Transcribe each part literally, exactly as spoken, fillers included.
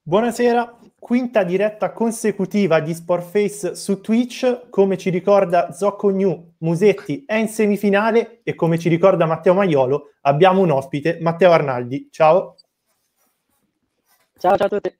Buonasera, quinta diretta consecutiva di Sportface su Twitch. Come ci ricorda Zocco New, Musetti è in semifinale e come ci ricorda Matteo Maiolo abbiamo un ospite, Matteo Arnaldi. Ciao. Ciao, ciao a tutti.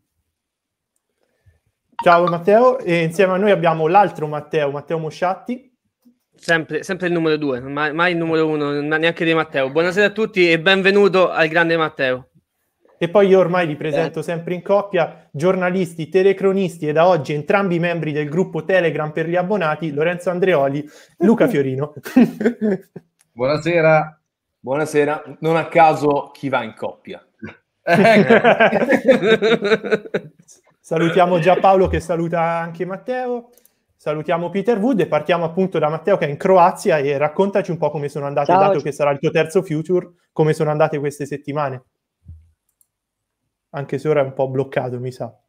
Ciao Matteo, e insieme a noi abbiamo l'altro Matteo, Matteo Mosciatti. Sempre, sempre il numero due, mai, mai il numero uno, neanche di Matteo. Buonasera a tutti e benvenuto al grande Matteo. E poi io ormai li presento sempre in coppia, giornalisti, telecronisti e da oggi entrambi membri del gruppo Telegram per gli abbonati, Lorenzo Andreoli, Luca Fiorino. Buonasera. Buonasera. Non a caso chi va in coppia. Salutiamo già Paolo che saluta anche Matteo. Salutiamo Peter Wood e partiamo appunto da Matteo che è in Croazia e raccontaci un po' come sono andate, Ciao. dato che sarà il tuo terzo Future, come sono andate queste settimane. Anche se ora è un po' bloccato, mi sa.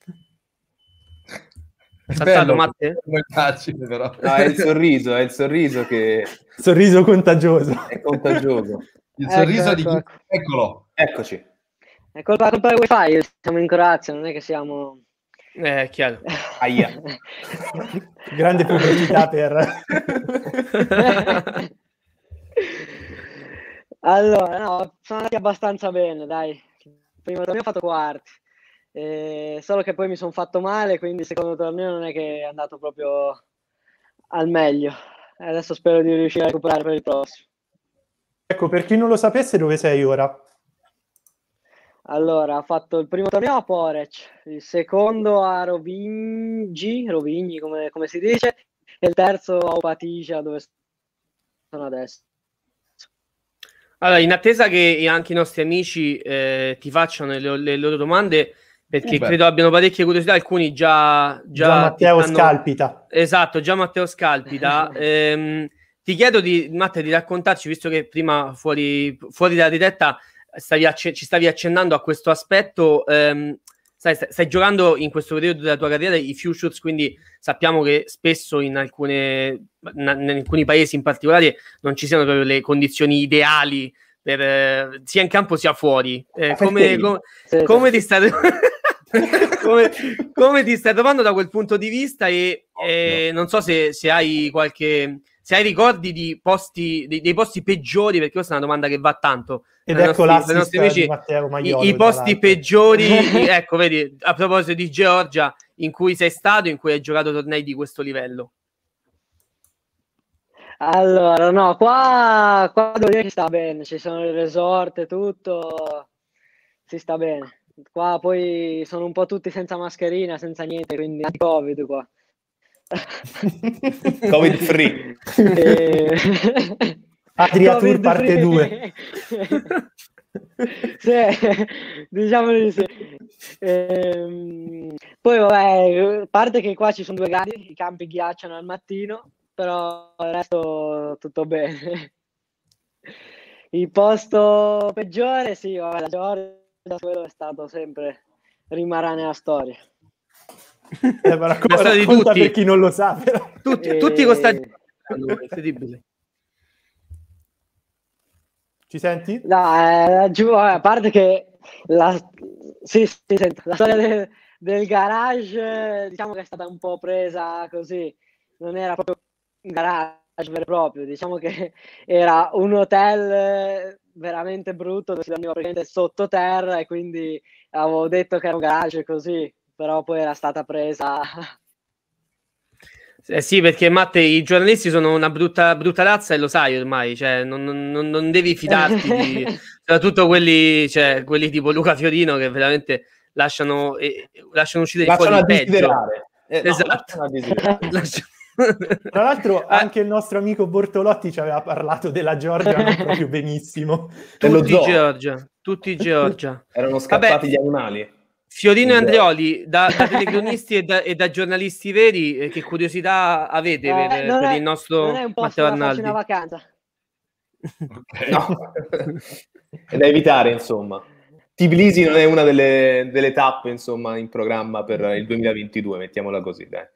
Saltato, Matte? Però. No, è il sorriso, è il sorriso che... Sorriso contagioso. È contagioso. Il Ecco, sorriso di ecco, chi... ecco. Eccolo. Eccoci. È colpa, colpa del wifi, siamo in Croazia, non è che siamo... Eh, è chiaro. Aia. Grande pubblicità per... Allora, no, sono andati abbastanza bene, dai. Il primo torneo ho fatto quarti, eh, solo che poi mi sono fatto male, quindi il secondo torneo non è che è andato proprio al meglio. Adesso spero di riuscire a recuperare per il prossimo. Ecco, per chi non lo sapesse, dove sei ora? Allora, ho fatto il primo torneo a Porec, il secondo a Rovigny, Rovigny come, come si dice, e il terzo a Opatija, dove sono adesso. Allora, in attesa che anche i nostri amici eh, ti facciano le, le loro domande, perché Uh, beh. credo abbiano parecchie curiosità, alcuni già... Già, Già Matteo ti stanno- Scalpita. Esatto, già Matteo Scalpita. Ehm, ti chiedo di, Matteo, di raccontarci, visto che prima fuori, fuori dalla diretta stavi acce- ci stavi accennando a questo aspetto, ehm, stai, stai, stai giocando in questo periodo della tua carriera i Futures, quindi sappiamo che spesso in, alcune, in alcuni paesi in particolare non ci siano proprio le condizioni ideali per, eh, sia in campo sia fuori. Eh, come, come, Sì, come sì. ti stai come, come ti stai trovando da quel punto di vista e eh, non so se, se hai qualche se hai ricordi di posti dei, dei posti peggiori, perché questa è una domanda che va tanto Ed per i ecco nostri- per i l'assist nostri amici, di Matteo Maiolo. i, i tra posti l'altro. peggiori ecco, vedi, a proposito di Georgia, in cui sei stato, in cui hai giocato tornei di questo livello. Allora, no, qua, qua devo dire che si sta bene, ci sono i resort e tutto, si sta bene. Qua poi sono un po' tutti senza mascherina, senza niente, quindi anti-Covid qua. Covid free. E... Adria Tour Covid parte free. due. Sì, diciamo di sì. Ehm, poi vabbè, a parte che qua ci sono due gradi, i campi ghiacciano al mattino, però il resto tutto bene. Il posto peggiore, sì, vabbè, la Georgia, quello è stato sempre, rimarrà nella storia. Eh, ma racco- La storia di racconta tutti. per chi non lo sa. Però. Tutti, E- tutti questi incredibile. Ci senti? No, eh, giù, vabbè, a parte che la, sì, sì, sento, la storia del, del garage, eh, diciamo che è stata un po' presa così, non era proprio un garage vero e proprio, diciamo che era un hotel eh, veramente brutto dove si dormiva praticamente sottoterra e quindi avevo detto che era un garage così, però poi era stata presa. Eh sì, perché Matte, i giornalisti sono una brutta, brutta razza e lo sai ormai, cioè non, non- non devi fidarti di, soprattutto quelli, cioè, quelli tipo Luca Fiorino che veramente lasciano, eh, lasciano uscire fuori Lasciano a il peggio. desiderare. Eh, no, Esatto. lasciano a desiderare. Lascia- Tra l'altro Ah, anche il nostro amico Bortolotti ci aveva parlato della Georgia non proprio benissimo. Dello tutti zoo. Georgia, tutti Georgia. Erano scappati Vabbè, gli animali. Fiorino e Esatto. Andreoli, da, da telecronisti e da, e da giornalisti veri, eh, che curiosità avete per, Eh, non per è- il nostro non è un posto Matteo da farci una Arnaldi? vacanza. Ok. No. È da evitare, insomma. Tbilisi non è una delle, delle tappe, insomma, in programma per il duemilaventidue, mettiamola così, dai.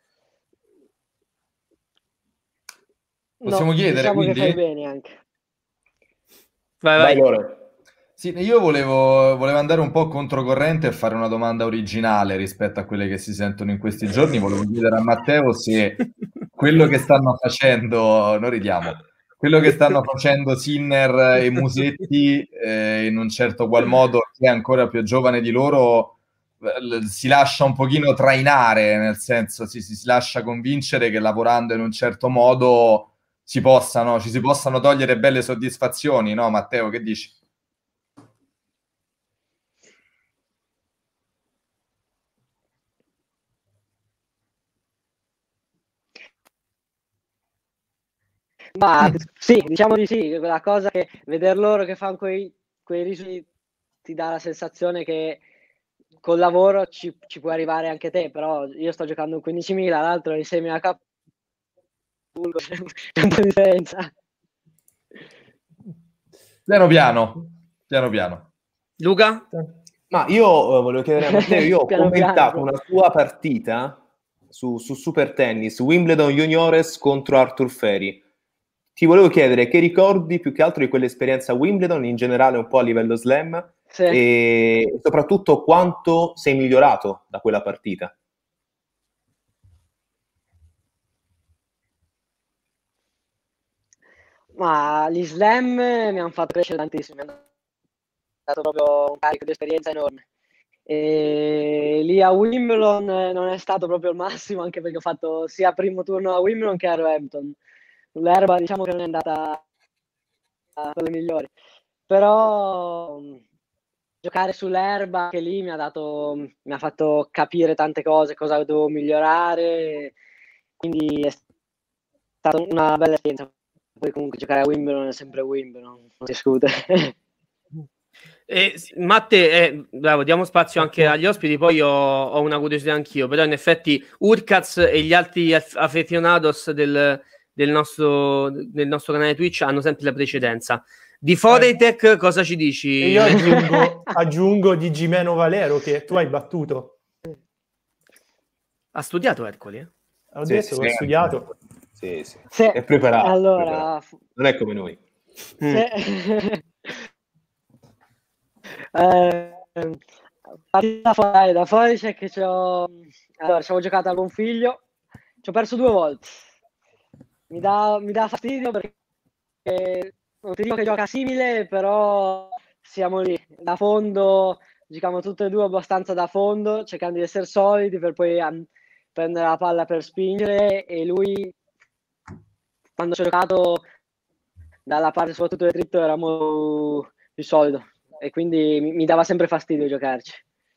Possiamo No, chiedere, diciamo quindi? che fai bene anche. Vai, Vai, vai. Lore. Sì, io volevo, volevo andare un po' controcorrente e fare una domanda originale rispetto a quelle che si sentono in questi giorni. Volevo chiedere a Matteo se quello che stanno facendo, non ridiamo, quello che stanno facendo Sinner e Musetti, eh, in un certo qual modo, chi è ancora più giovane di loro, eh, si lascia un pochino trainare, nel senso si, si, si lascia convincere che lavorando in un certo modo si possano, ci si possano togliere belle soddisfazioni, no Matteo, che dici? Ma sì, diciamo di sì, la cosa che vedere loro che fanno quei, quei risultati ti dà la sensazione che col lavoro ci, ci puoi arrivare anche te, però io sto giocando un quindicimila, l'altro in semi a capo, c'è un po' di differenza. Piano piano, piano piano. Luca? Ma io uh, volevo chiedere a Matteo, io ho Piano commentato piano. una tua partita su, su Super Tennis, Wimbledon Juniores contro Arthur Feri. Ti volevo chiedere che ricordi più che altro di quell'esperienza a Wimbledon, in generale un po' a livello slam, Sì. e soprattutto quanto sei migliorato da quella partita. Ma gli slam mi hanno fatto crescere tantissimo, mi hanno dato proprio un carico di esperienza enorme. E lì a Wimbledon non è stato proprio il massimo, anche perché ho fatto sia primo turno a Wimbledon che a Roehampton. L'erba diciamo che non è andata per le migliori, però mh, giocare sull'erba che lì mi ha dato, mi ha fatto capire tante cose, cosa dovevo migliorare, quindi è stata una bella esperienza. Poi comunque giocare a Wimbledon è sempre Wimbledon, non si discute. Eh, Matte, eh, bravo, diamo spazio anche agli ospiti, poi ho, ho una curiosità anch'io, però in effetti Urkaz e gli altri aff- aficionados del, del, nostro, del nostro canale Twitch hanno sempre la precedenza. Di Foreitec eh. cosa ci dici? E io aggiungo, aggiungo di Gimeno Valero che tu hai battuto. Ha studiato Ercole? Ho Sì, detto sì, che ho sì, studiato. Sì, sì. Sì, È preparato. allora, preparato. Non è come noi. Mm. sì. eh, partita fuori, da fuori c'è che c'ho... Allora, ci avevo giocato a buon figlio, ci ho perso due volte. Mi dà, mi dà fastidio perché non ti dico che gioca simile, però siamo lì, da fondo, giochiamo tutte e due abbastanza da fondo, cercando di essere solidi per poi um, prendere la palla per spingere, e lui, quando ci ho giocato dalla parte soprattutto del dritto, era molto più solido e quindi mi, mi dava sempre fastidio giocarci.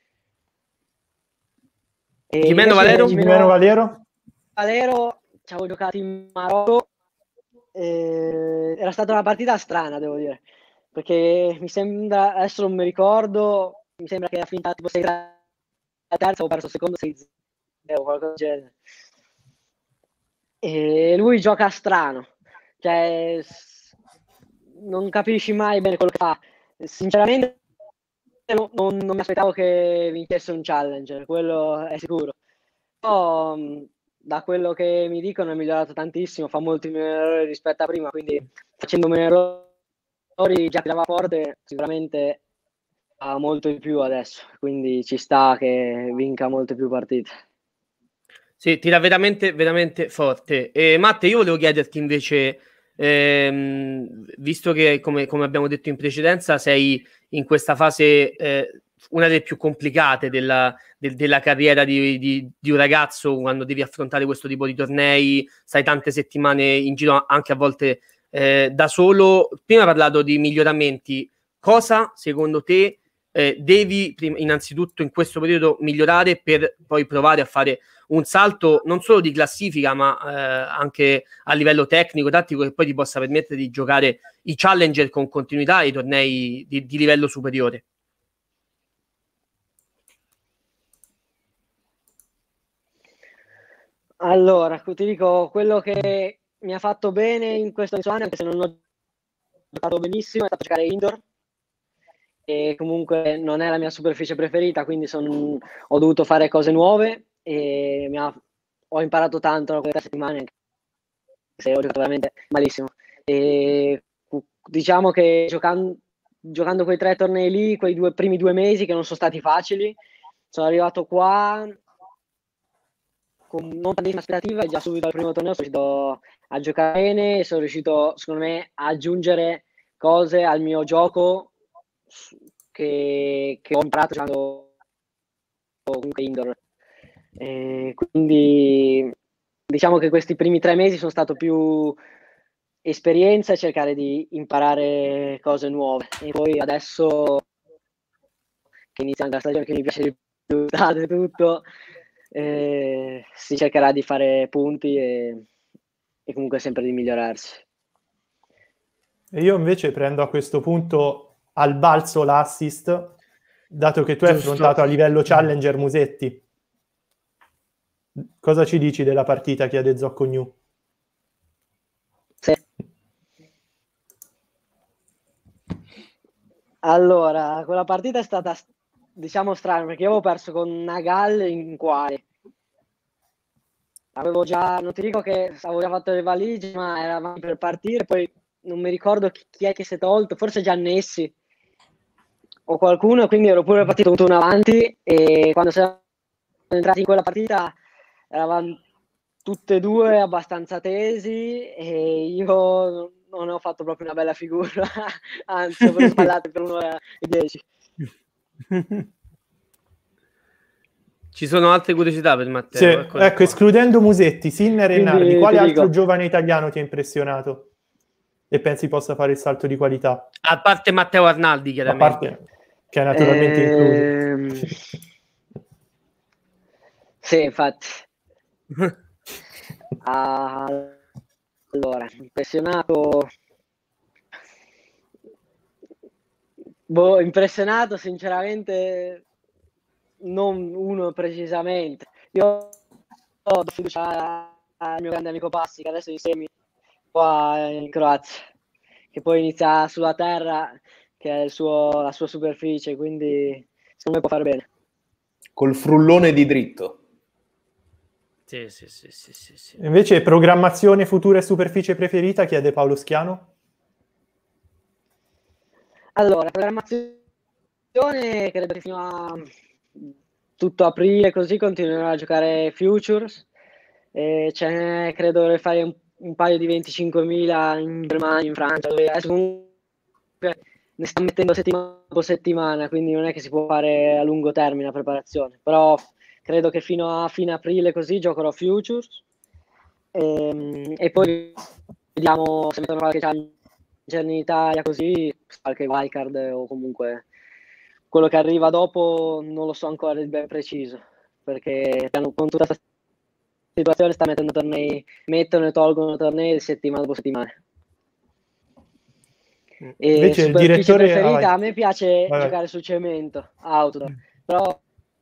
E Gimeno Valero? Gimeno Valero? Valero ci avevo giocato in Marocco, e era stata una partita strana, devo dire, perché mi sembra, adesso non mi ricordo, mi sembra che era finita tipo sei a terza, ho perso il secondo sei zero o qualcosa del genere. E lui gioca strano, cioè non capisci mai bene quello che fa. Sinceramente non, non, non mi aspettavo che vincesse un challenger, quello è sicuro. Però da quello che mi dicono è migliorato tantissimo, fa molti meno errori rispetto a prima, quindi facendo meno errori già tirava forte, sicuramente ha molto di più adesso, quindi ci sta che vinca molte più partite. Sì, tira veramente, veramente forte. E Matte, io volevo chiederti invece, ehm, visto che come, come abbiamo detto in precedenza, sei in questa fase eh, una delle più complicate della, del, della carriera di, di, di un ragazzo, quando devi affrontare questo tipo di tornei, stai tante settimane in giro, anche a volte eh, da solo. Prima hai parlato di miglioramenti. Cosa, secondo te, eh, devi prima, innanzitutto in questo periodo migliorare per poi provare a fare un salto non solo di classifica, ma eh, anche a livello tecnico, tattico, che poi ti possa permettere di giocare i challenger con continuità e i tornei di, di livello superiore? Allora, ti dico, quello che mi ha fatto bene in questo anno, anche se non ho giocato benissimo, è stato giocare indoor, e comunque non è la mia superficie preferita, quindi son, ho dovuto fare cose nuove e mi ha, ho imparato tanto in quelle settimane, se ho giocato veramente malissimo. E diciamo che giocando, giocando quei tre tornei lì, quei due, primi due mesi che non sono stati facili, sono arrivato qua con non tantissime aspettative e già subito al primo torneo sono riuscito a giocare bene e sono riuscito, secondo me, a aggiungere cose al mio gioco che, che ho imparato giocando comunque indoor. E quindi diciamo che questi primi tre mesi sono stato più esperienza e cercare di imparare cose nuove, e poi adesso che inizia anche la stagione, che mi piace di più e tutto, eh, si cercherà di fare punti e, e comunque sempre di migliorarsi. E io invece prendo a questo punto al balzo l'assist, dato che tu hai Giusto. affrontato a livello challenger Musetti. Cosa ci dici della partita, chiede Zocco New? Sì. Allora, quella partita è stata, diciamo, strana, perché io avevo perso con Nagal in quale. Avevo già, non ti dico che avevo già fatto le valigie, ma eravamo per partire, poi non mi ricordo chi, chi è che si è tolto, forse Giannessi o qualcuno, quindi ero pure partito con uno avanti, e quando siamo entrati in quella partita eravamo tutte e due abbastanza tesi e io non ho fatto proprio una bella figura, anzi ho sbagliato per uno e dieci. Ci sono altre curiosità per Matteo? Sì, Eccole ecco, qua. escludendo Musetti, Sinner e Quindi, Nardi, quale ti altro dico. giovane italiano ti ha impressionato e pensi possa fare il salto di qualità? A parte Matteo Arnaldi, A chiaramente. parte che è naturalmente Ehm, incluso. Sì, infatti. Ah, allora, impressionato. Boh, impressionato sinceramente non uno precisamente. Io ho fiducia al mio grande amico Passi, che adesso è in semi qua in Croazia, che poi inizia sulla terra, che è il suo, la sua superficie, quindi secondo me può fare bene. Col frullone di dritto. Sì, sì, sì, sì, sì, sì. Invece programmazione futura e superficie preferita, chiede Paolo Schiano. Allora, programmazione credo che fino a tutto aprile così continuerò a giocare Futures, e ce n'è, credo dovrei fare un, un paio di venticinquemila in Germania, in Francia, dove adesso comunque ne sta mettendo settimana dopo settimana, quindi non è che si può fare a lungo termine la preparazione, però credo che fino a fine aprile così giocherò Futures e, e poi vediamo se mettono qualche challenger in Italia, così qualche wildcard o comunque quello che arriva dopo non lo so ancora di ben preciso, perché con tutta questa situazione sta mettendo tornei, mettono e tolgono tornei settimana dopo settimana. E Invece il superficie direttore- preferita, ah, a me piace vai, vai. giocare sul cemento, outdoor, però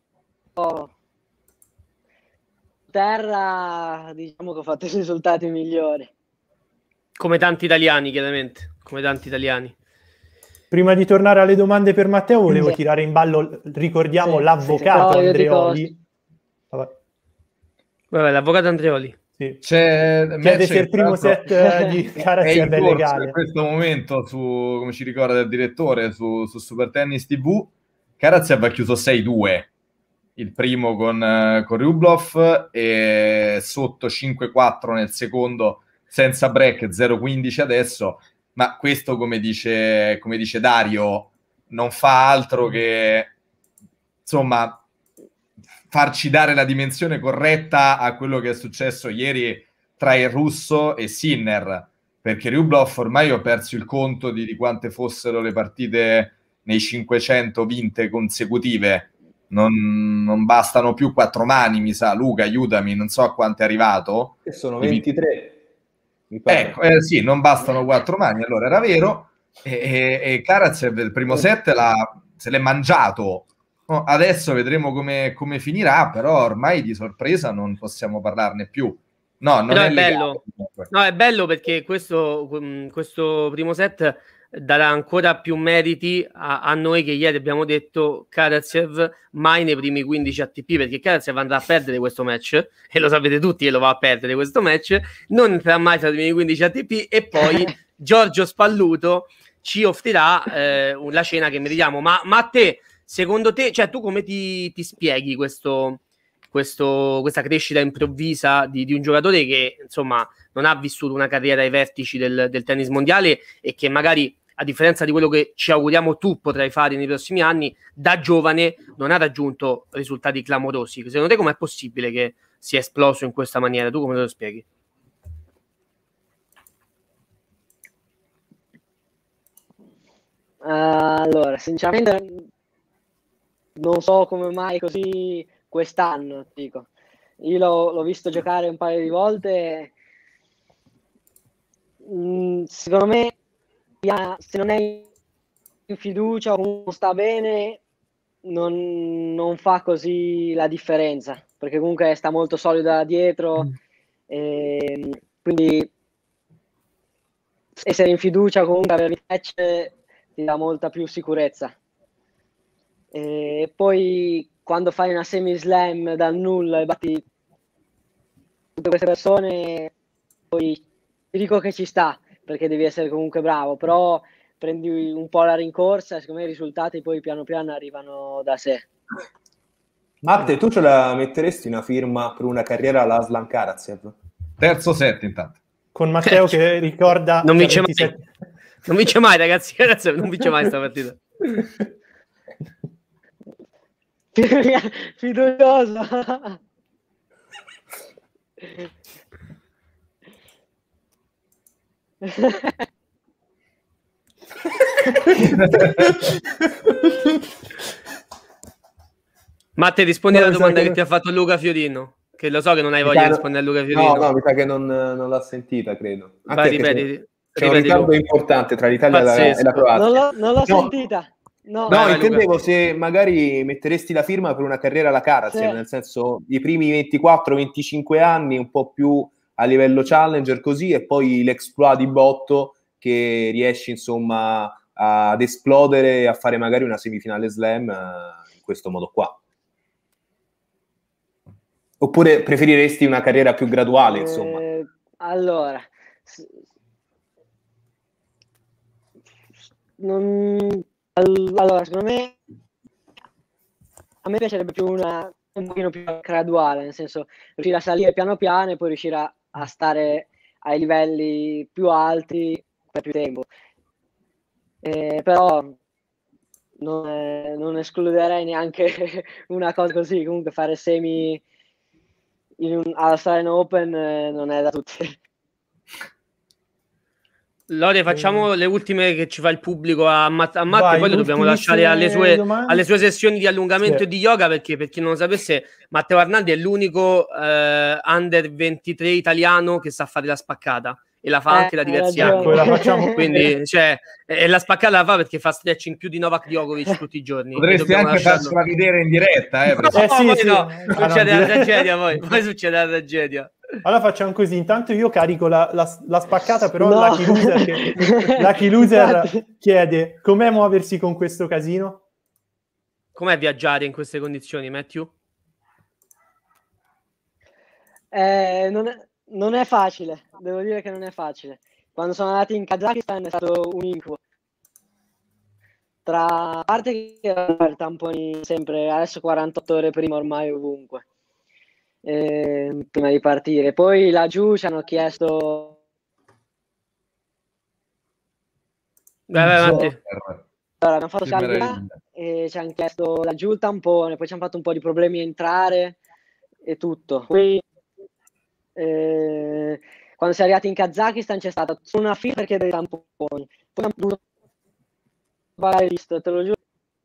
terra diciamo che ho fatto i risultati migliori. Come tanti italiani, chiaramente. Come tanti italiani. Prima di tornare alle domande per Matteo, volevo Sì. tirare in ballo, ricordiamo, Sì, l'avvocato sì, sì. No, io dico- Andreoli. Vabbè, Vabbè, l'avvocato Andreoli. sì. C'è Chiede se il primo set eh, di è Karatsev in è corso legale. in questo momento su, come ci ricorda il direttore, su, su Super Tennis tivù. Karatsev ha chiuso sei due, il primo con, eh, con Rublev, e sotto cinque quattro nel secondo senza break, zero quindici adesso, ma questo, come dice, come dice Dario, non fa altro che insomma farci dare la dimensione corretta a quello che è successo ieri tra il russo e Sinner, perché Rublev ormai ho perso il conto di, di quante fossero le partite nei cinquecento vinte consecutive, non, non bastano più quattro mani, mi sa. Luca, aiutami, non so a quanto è arrivato. Che sono Di- ventitré. Mi pare. Ecco, eh, sì, non bastano quattro mani, allora era vero. E, e, e Karatsev il primo set l'ha, se l'è mangiato. No, adesso vedremo come, come finirà, però ormai di sorpresa non possiamo parlarne più. No, non Però è, è legale, bello. comunque. No, è bello perché questo, mm, questo primo set darà ancora più meriti a, a noi, che ieri abbiamo detto Karatsev mai nei primi quindici A T P, perché Karatsev andrà a perdere questo match, e lo sapete tutti che lo va a perdere questo match, non entrerà mai tra i primi quindici A T P, e poi Giorgio Spalluto ci offrirà eh, la cena che meritiamo. Ma, ma a te, secondo te, cioè tu come ti, ti spieghi questo, questo, questa crescita improvvisa di, di un giocatore che insomma non ha vissuto una carriera ai vertici del, del tennis mondiale e che magari, a differenza di quello che ci auguriamo tu potrai fare nei prossimi anni, da giovane non ha raggiunto risultati clamorosi? Secondo te com'è possibile che sia esploso in questa maniera? Tu come te lo spieghi? Uh, allora, sinceramente non so come mai così quest'anno, dico. Io l'ho, l'ho visto giocare un paio di volte. Mm, secondo me, se non è in fiducia o non sta bene, non, non fa così la differenza, perché comunque sta molto solida dietro, mm. e quindi essere in fiducia, comunque avere il match ti dà molta più sicurezza. E poi quando fai una semi slam dal nulla e batti tutte queste persone, poi ti dico che ci sta, perché devi essere comunque bravo, però prendi un po' la rincorsa e secondo me i risultati poi piano piano arrivano da sé. Matte, tu ce la metteresti una firma per una carriera alla Aslan Karatsev? Terzo set intanto. Con Matteo che ricorda... Non vince mai, non vince mai ragazzi, non vince mai sta partita. Fiducioso. Matte, rispondi alla domanda che... che ti ha fatto Luca Fiorino, che lo so che non hai voglia di rispondere a Luca Fiorino. No, no, mi sa che non, non l'ha sentita, credo. Vai, ripeti, c'è un ritardo importante tra l'Italia Pazzesco. e la Croazia. Non l'ho, non l'ho no. sentita. No, no vai, intendevo Luca. Se magari metteresti la firma per una carriera alla Karatsev, sì. Nel senso i primi ventiquattro venticinque anni un po' più a livello challenger così, e poi l'exploit di botto che riesci insomma ad esplodere e a fare magari una semifinale slam uh, in questo modo qua. Oppure preferiresti una carriera più graduale, insomma? Eh, allora, non, allora, secondo me a me piacerebbe più una un pochino più graduale, nel senso riuscire a salire piano piano e poi riuscire a, a stare ai livelli più alti per più tempo. Eh, però non, eh, non escluderei neanche una cosa così, comunque fare semi in un, alla Australian Open eh, non è da tutti. Lore, facciamo le ultime che ci fa il pubblico a, Matt- a Matte, poi lo dobbiamo lasciare alle sue, alle sue sessioni di allungamento sì. e di yoga, perché per chi non lo sapesse, Matteo Arnaldi è l'unico eh, under ventitré italiano che sa fare la spaccata, e la fa eh, anche da diversi anni. La facciamo. Quindi, cioè, e la spaccata la fa perché fa stretching più di Novak Djokovic tutti i giorni. Potresti anche lasciarlo... farsela vedere in diretta, eh, no, eh sì, poi sì. no, succede la tragedia poi, poi succede la tragedia. Allora facciamo così, intanto io carico la, la, la spaccata, però no. Lucky Loser, che, Lucky Loser chiede com'è muoversi con questo casino? Com'è viaggiare in queste condizioni, Matthew? Eh, non, è, non è facile, devo dire che non è facile. Quando sono andati in Kazakistan è stato un incubo. Tra a parte che i tamponi sempre, adesso quarantotto ore prima ormai ovunque. Eh, prima di partire, poi laggiù ci hanno chiesto Vai, vai, avanti. Allora, abbiamo fatto scambio e ci hanno chiesto laggiù il tampone, poi ci hanno fatto un po' di problemi a entrare e tutto. Poi eh, quando si è arrivati in Kazakistan c'è stata una fila per chiedere i tamponi, poi hanno dovuto pagare l'ist, te lo giuro.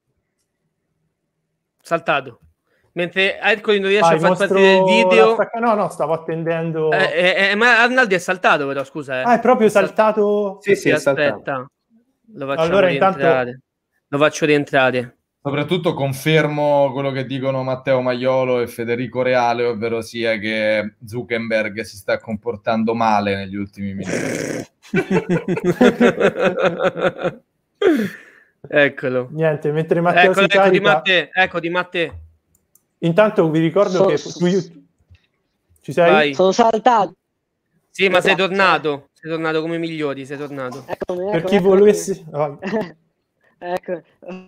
Saltato. Mentre Ercoli non riesce ah, a far partire il video. Stacca... No, no, stavo attendendo. Eh, eh, eh, ma Arnaldi è saltato, però scusa. Eh. Ah, è proprio saltato. Sì, sì, sì, è aspetta. saltato. Lo facciamo allora, rientrare. Intanto... Lo faccio rientrare. Soprattutto confermo quello che dicono Matteo Maiolo e Federico Reale, ovvero sia che Zuckerberg si sta comportando male negli ultimi minuti. Eccolo. Niente, mentre Matteo Eccolo, si ecco carica... di Matteo, ecco di Matteo. Intanto vi ricordo so, che su YouTube ci sei? Vai. Sono saltato. Sì, ma sei tornato. Sei sei tornato come migliori, sei tornato. Eccomi, Per eccomi, chi eccomi. volesse... oh. Ecco.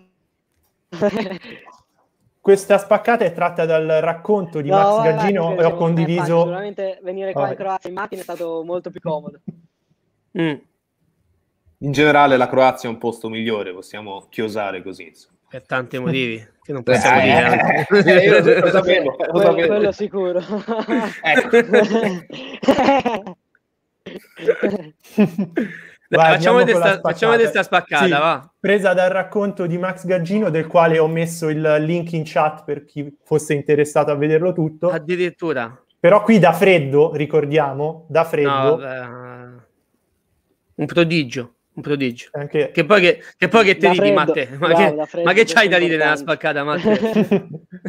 Questa spaccata è tratta dal racconto di No, Max vai, vai, Gaggino comunque, e ho diciamo, non è facile. condiviso... Sicuramente venire qua Vai. in Croazia in macchina è stato molto più comodo. Mm. In generale la Croazia è un posto migliore, possiamo chiosare così. insomma. Per tanti motivi che non possiamo Eh, dire. eh, altri. eh, io lo sapevo, lo quello, sapevo. quello sicuro. Dai, Vai, facciamo andiamo vedere con la sta, facciamo vedere sta spaccata, Sì, va. presa dal racconto di Max Gaggino, del quale ho messo il link in chat per chi fosse interessato a vederlo tutto. Addirittura. Però qui da freddo, ricordiamo, da freddo, No, vabbè. Un prodigio, un prodigio. anche... Che poi che, che, poi che te Da ridi, freddo, Matte? Ma, bravo, che, da freddo, ma che questo c'hai è da ridere nella importante. spaccata, Matte?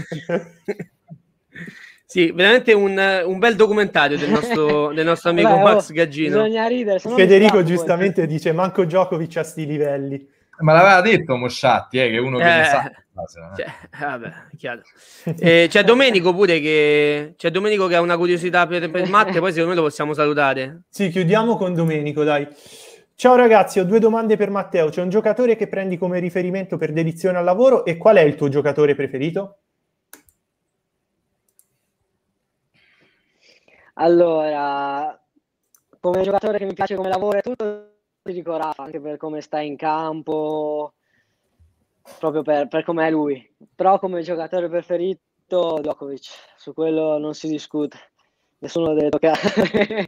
Sì, veramente un, un bel documentario del nostro, del nostro amico Vabbè, Max oh, Gaggino. bisogna ridere, se no mi Federico strappo poi. giustamente dice manco Djokovic a sti livelli. Ma l'aveva detto Mosciatti, eh, che è uno che Eh, ne sa. Cioè, vabbè, chiaro. Eh, c'è Domenico pure che c'è Domenico che ha una curiosità per, per Matte, poi secondo me lo possiamo salutare. Sì, chiudiamo con Domenico, dai. Ciao ragazzi, ho due domande per Matteo. C'è un giocatore che prendi come riferimento per dedizione al lavoro e qual è il tuo giocatore preferito? Allora, come giocatore che mi piace come lavoro e tutto, ti dico Rafa, anche per come sta in campo, proprio per, per com'è lui. Però come giocatore preferito, Djokovic, su quello non si discute, nessuno deve toccare.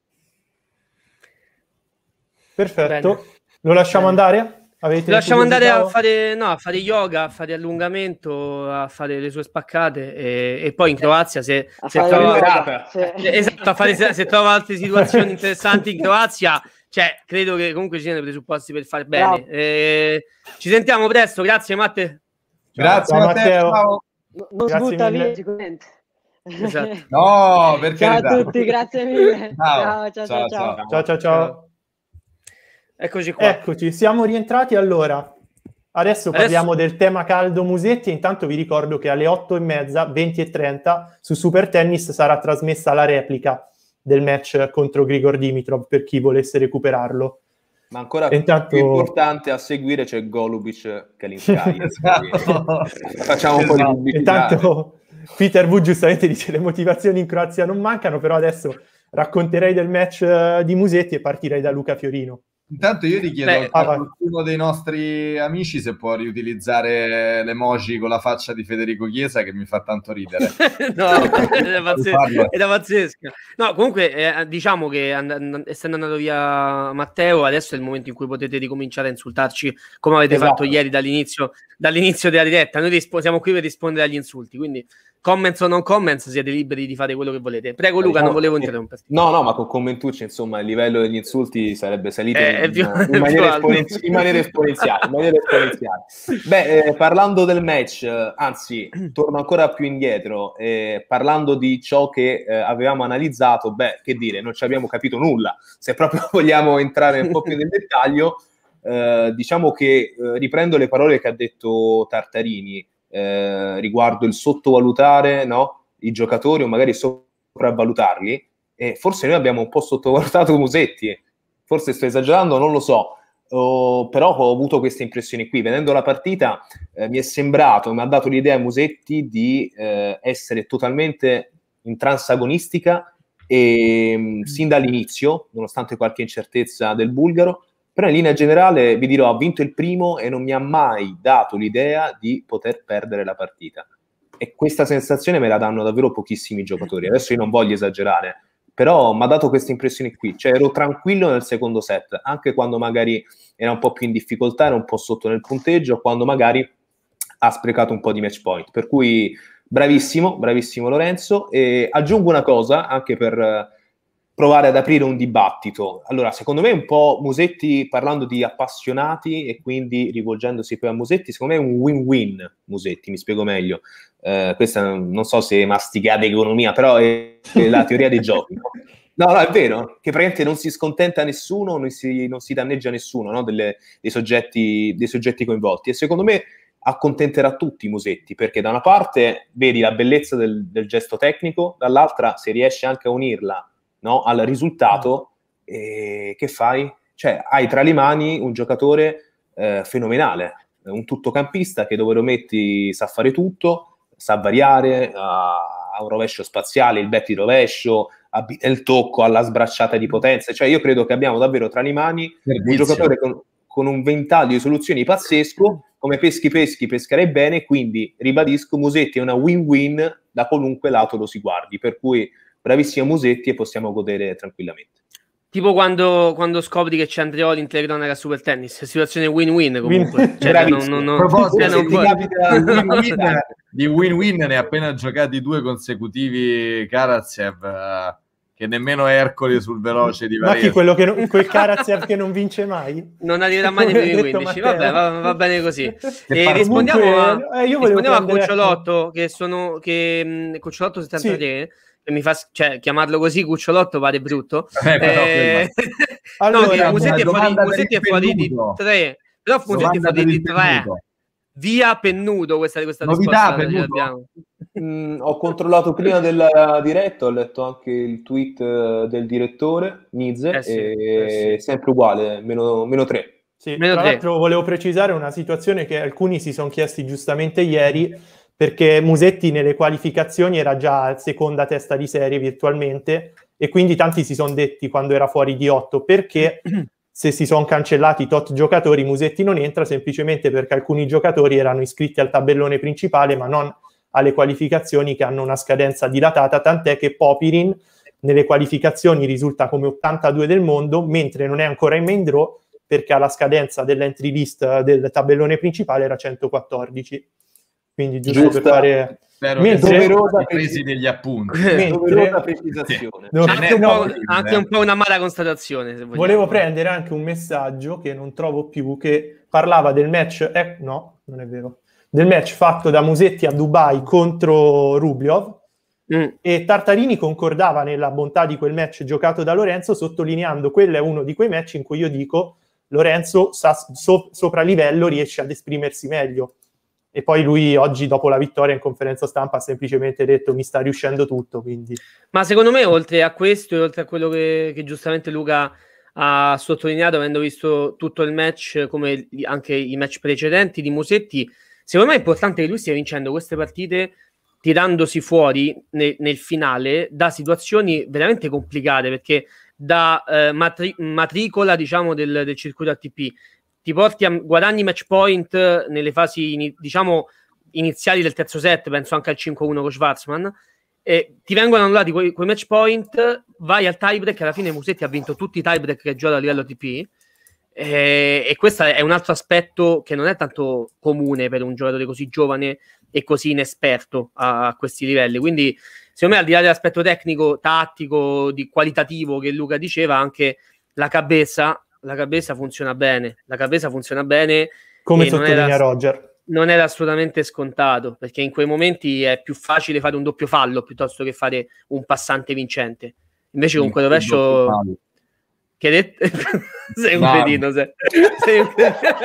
Perfetto. Bene. Lo lasciamo Bene. andare? Avete Lasciamo andare a curiosità? fare, no, a fare yoga, a fare allungamento, a fare le sue spaccate e, e poi in Croazia se, A se fare trova, yoga, sì. eh, esatto, a fare, se, se trova altre situazioni interessanti in Croazia, cioè credo che comunque ci siano i presupposti per fare bene. Bravo. Eh, ci sentiamo presto, grazie Matte. Grazie Ciao, Matteo. Matteo. Ciao. No- non Grazie sbutta mille. via sicuramente. Esatto. No, per Ciao a carità. tutti, grazie mille. Ciao. Ciao, ciao, ciao, Ciao, ciao. ciao. Ciao, ciao, ciao. Eccoci qua. Eccoci, siamo rientrati allora. Adesso parliamo Adesso- del tema caldo Musetti e intanto vi ricordo che alle otto e mezza, venti e trenta, su Super Tennis sarà trasmessa la replica del match contro Grigor Dimitrov per chi volesse recuperarlo. Ma ancora E intanto- più importante a seguire c'è Golubic Kalinskaya. Esatto. Facciamo un po' di Esatto. pubblicità. Intanto Peter V giustamente dice le motivazioni in Croazia non mancano, però adesso racconterei del match eh, di Musetti e partirei da Luca Fiorino. Intanto io ti chiedo Beh, a ah, vai. qualcuno dei nostri amici se può riutilizzare l'emoji con la faccia di Federico Chiesa che mi fa tanto ridere. No, è, pazzesca, è da pazzesca. No, comunque eh, diciamo che and- and- essendo andato via Matteo, adesso è il momento in cui potete ricominciare a insultarci come avete Esatto. fatto ieri dall'inizio, dall'inizio della diretta. Noi rispo- siamo qui per rispondere agli insulti, quindi comments o non comments siete liberi di fare quello che volete. Prego Luca, non volevo interromperti. No, no, ma con Commentucci, insomma, il livello degli insulti sarebbe salito Eh, è in, più- in è più maniera, alto. esponenzi- in maniera esponenziale. In maniera esponenziale. Beh, eh, parlando del match, eh, anzi, torno ancora più indietro, eh, parlando di ciò che eh, avevamo analizzato, beh, che dire, non ci abbiamo capito nulla. Se proprio vogliamo entrare un po' più nel dettaglio, eh, diciamo che eh, riprendo le parole che ha detto Tartarini eh, riguardo il sottovalutare, no? I giocatori o magari sopravvalutarli, e forse noi abbiamo un po' sottovalutato Musetti, forse sto esagerando, non lo so, oh, però ho avuto queste impressioni qui, vedendo la partita eh, mi è sembrato, mi ha dato l'idea Musetti di eh, essere totalmente intransagonistica e mh, sin dall'inizio, nonostante qualche incertezza del bulgaro, però in linea generale vi dirò, ha vinto il primo e non mi ha mai dato l'idea di poter perdere la partita. E questa sensazione me la danno davvero pochissimi giocatori. Adesso io non voglio esagerare, però mi ha dato questa impressione qui. Cioè ero tranquillo nel secondo set, anche quando magari era un po' più in difficoltà, era un po' sotto nel punteggio, quando magari ha sprecato un po' di match point. Per cui bravissimo, bravissimo Lorenzo. E aggiungo una cosa, anche per eh, provare ad aprire un dibattito. Allora, secondo me un po' Musetti, parlando di appassionati e quindi rivolgendosi poi a Musetti, secondo me è un win-win Musetti, mi spiego meglio. Eh, questa non so se masticate economia, però è, è la teoria dei giochi. No? no, no, è vero, che praticamente non si scontenta nessuno, non si, non si danneggia nessuno, no? Delle, dei, soggetti, dei soggetti coinvolti. E secondo me accontenterà tutti Musetti, perché da una parte vedi la bellezza del, del gesto tecnico, dall'altra se riesce anche a unirla, no, al risultato, e che fai? Cioè, hai tra le mani un giocatore eh, fenomenale, un tuttocampista che dove lo metti sa fare tutto, sa variare, ha, ha un rovescio spaziale, il bet di rovescio, ha il tocco, ha la sbracciata di potenza. Cioè, io credo che abbiamo davvero tra le mani un giocatore con, con un ventaglio di soluzioni pazzesco, come peschi peschi pescherei bene, quindi ribadisco, Musetti è una win-win da qualunque lato lo si guardi, per cui bravissimo Musetti e possiamo godere tranquillamente. Tipo quando, quando scopri che c'è Andreoli in telecronaca a Super Tennis, situazione win-win comunque. Win. Cioè, non, non, non, A proposito, non puoi... win-win, di win-win ne ha appena giocati due consecutivi Karatsev, che nemmeno Ercole sul veloce di Varese. Ma chi, quello che non, quel Karatsev che non vince mai? Non arriverà mai nei primi quindici. Vabbè, va, va bene così. E rispondiamo comunque, a, eh, io rispondiamo a prendere... Cucciolotto, che sono che mh, Cucciolotto settantatré, sì. Che mi fa, cioè, chiamarlo così Cucciolotto pare brutto. Eh, eh, allora, no, che Musetti è fuori, Musetti è fuori di tre, però Musetti è fuori di tre. Via Pennuto, questa, questa novità Pennuto. Mm, ho controllato prima della diretta, ho letto anche il tweet uh, del direttore Nizze, eh sì, e eh sì. Sempre uguale, meno, meno tre. Sì, meno tra tre. L'altro volevo precisare una situazione che alcuni si sono chiesti giustamente ieri, perché Musetti nelle qualificazioni era già seconda testa di serie virtualmente, e quindi tanti si sono detti quando era fuori di otto, perché se si sono cancellati tot giocatori Musetti non entra, semplicemente perché alcuni giocatori erano iscritti al tabellone principale ma non alle qualificazioni che hanno una scadenza dilatata, tant'è che Popirin nelle qualificazioni risulta come ottantadue del mondo, mentre non è ancora in main draw perché alla scadenza dell'entry list del tabellone principale era centoquattordici. Quindi giusto Giusta. per fare... Spero mentre... che siano presi degli appunti. Mentre... precisazione. Sì. Anche, un po', anche un po' una mala constatazione. Se volevo prendere anche un messaggio che non trovo più, che parlava del match... Eh, no, non è vero. Del match fatto da Musetti a Dubai contro Rublev, mm. e Tartarini concordava nella bontà di quel match giocato da Lorenzo, sottolineando quello è uno di quei match in cui io dico Lorenzo sa, so, sopra livello riesce ad esprimersi meglio. E poi lui oggi, dopo la vittoria in conferenza stampa, ha semplicemente detto mi sta riuscendo tutto. Quindi. Ma secondo me, oltre a questo e oltre a quello che, che giustamente Luca ha sottolineato, avendo visto tutto il match, come anche i match precedenti di Musetti, secondo me è importante che lui stia vincendo queste partite tirandosi fuori nel, nel finale da situazioni veramente complicate, perché da eh, matri- matricola, diciamo, del, del circuito A T P ti porti a guadagni match point nelle fasi in, diciamo iniziali del terzo set, penso anche al cinque uno con Schwarzman, e ti vengono annullati quei, quei match point, vai al tiebreak, alla fine Musetti ha vinto tutti i tiebreak che gioca a livello A T P, e, e questo è un altro aspetto che non è tanto comune per un giocatore così giovane e così inesperto a, a questi livelli. Quindi secondo me, al di là dell'aspetto tecnico, tattico, di qualitativo che Luca diceva, anche la cabeza la cabeza funziona bene, la cabeza funziona bene, come sottolinea era, Roger. Non era assolutamente scontato, perché in quei momenti è più facile fare un doppio fallo piuttosto che fare un passante vincente. Invece con quel rovescio che hai detto sei un no. cretino, sei. sei un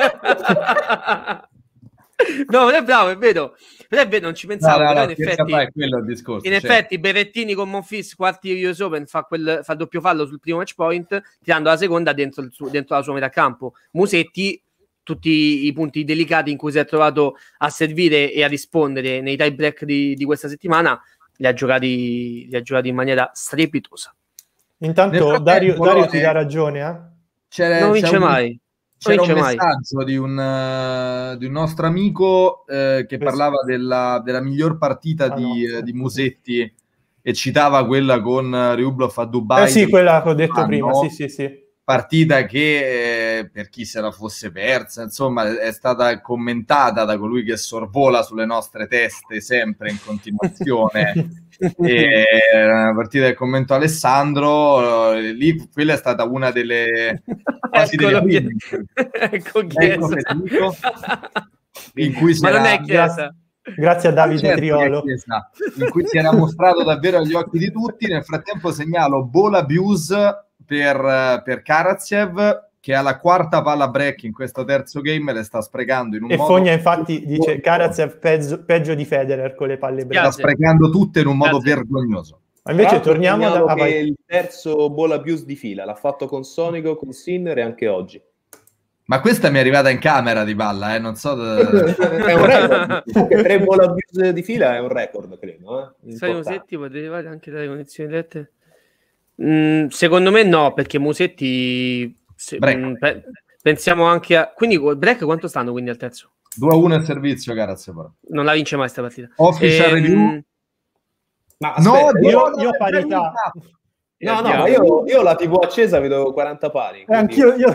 no, non è bravo, è vero. Però è vero, non ci pensavo, no, no, però no, in effetti, è quello il discorso, in certo. effetti Berrettini con Monfils quarti U S Open fa quel fa doppio fallo sul primo match point, tirando la seconda dentro, il suo, dentro la sua metà campo. Musetti, tutti i punti delicati in cui si è trovato a servire e a rispondere nei tie break di, di questa settimana, li ha giocati, li ha giocati in maniera strepitosa. Intanto Dario, Dario ti dà ragione, eh? C'era, non vince un... mai. C'era un messaggio di un, uh, di un nostro amico uh, che parlava della, della miglior partita ah, di, no. uh, di Musetti e citava quella con uh, Rublev a Dubai. Eh sì, quella che ho detto prima, sì, sì, sì. Partita che, eh, per chi se la fosse persa, insomma, è stata commentata da colui che sorvola sulle nostre teste sempre in continuazione. E, una partita che commentò Alessandro, eh, lì quella è stata una delle quasi delle prime. Ecco Chiesa. Ecco in cui si Ma era, non è Chiesa. Grazie a Davide certo Triolo, Chiesa, in cui si era mostrato davvero agli occhi di tutti. Nel frattempo segnalo ball abuse per, per Karatsev, che ha la quarta palla break in questo terzo game e le sta sprecando in un e modo... Fogna infatti dice Karatsev peggio, peggio di Federer con le palle break. Sta sprecando tutte in un modo Grazie. vergognoso. Ma invece Tra l'altro torniamo segnalo da... ah, che vai. è il terzo ball abuse di fila, l'ha fatto con Sonico, con Sinner e anche oggi. Ma questa mi è arrivata in camera di palla, eh? Non so... È un record. Comunque, tre ball abuse di fila è un record, credo. Eh? Sai, Importante. Musetti può derivare anche dalle condizioni dirette? Mm, secondo me no, perché Musetti se, Break. mm, pe- pensiamo anche a... Quindi break quanto stanno quindi al terzo? due a uno il servizio, Garaz. Però. Non la vince mai sta partita. Official Ehm, review. Ma No, aspetta, Io, no, io no, parità. no, no, andiamo. ma io, io la tivù accesa vedo quaranta pari. Eh, quindi anch'io io...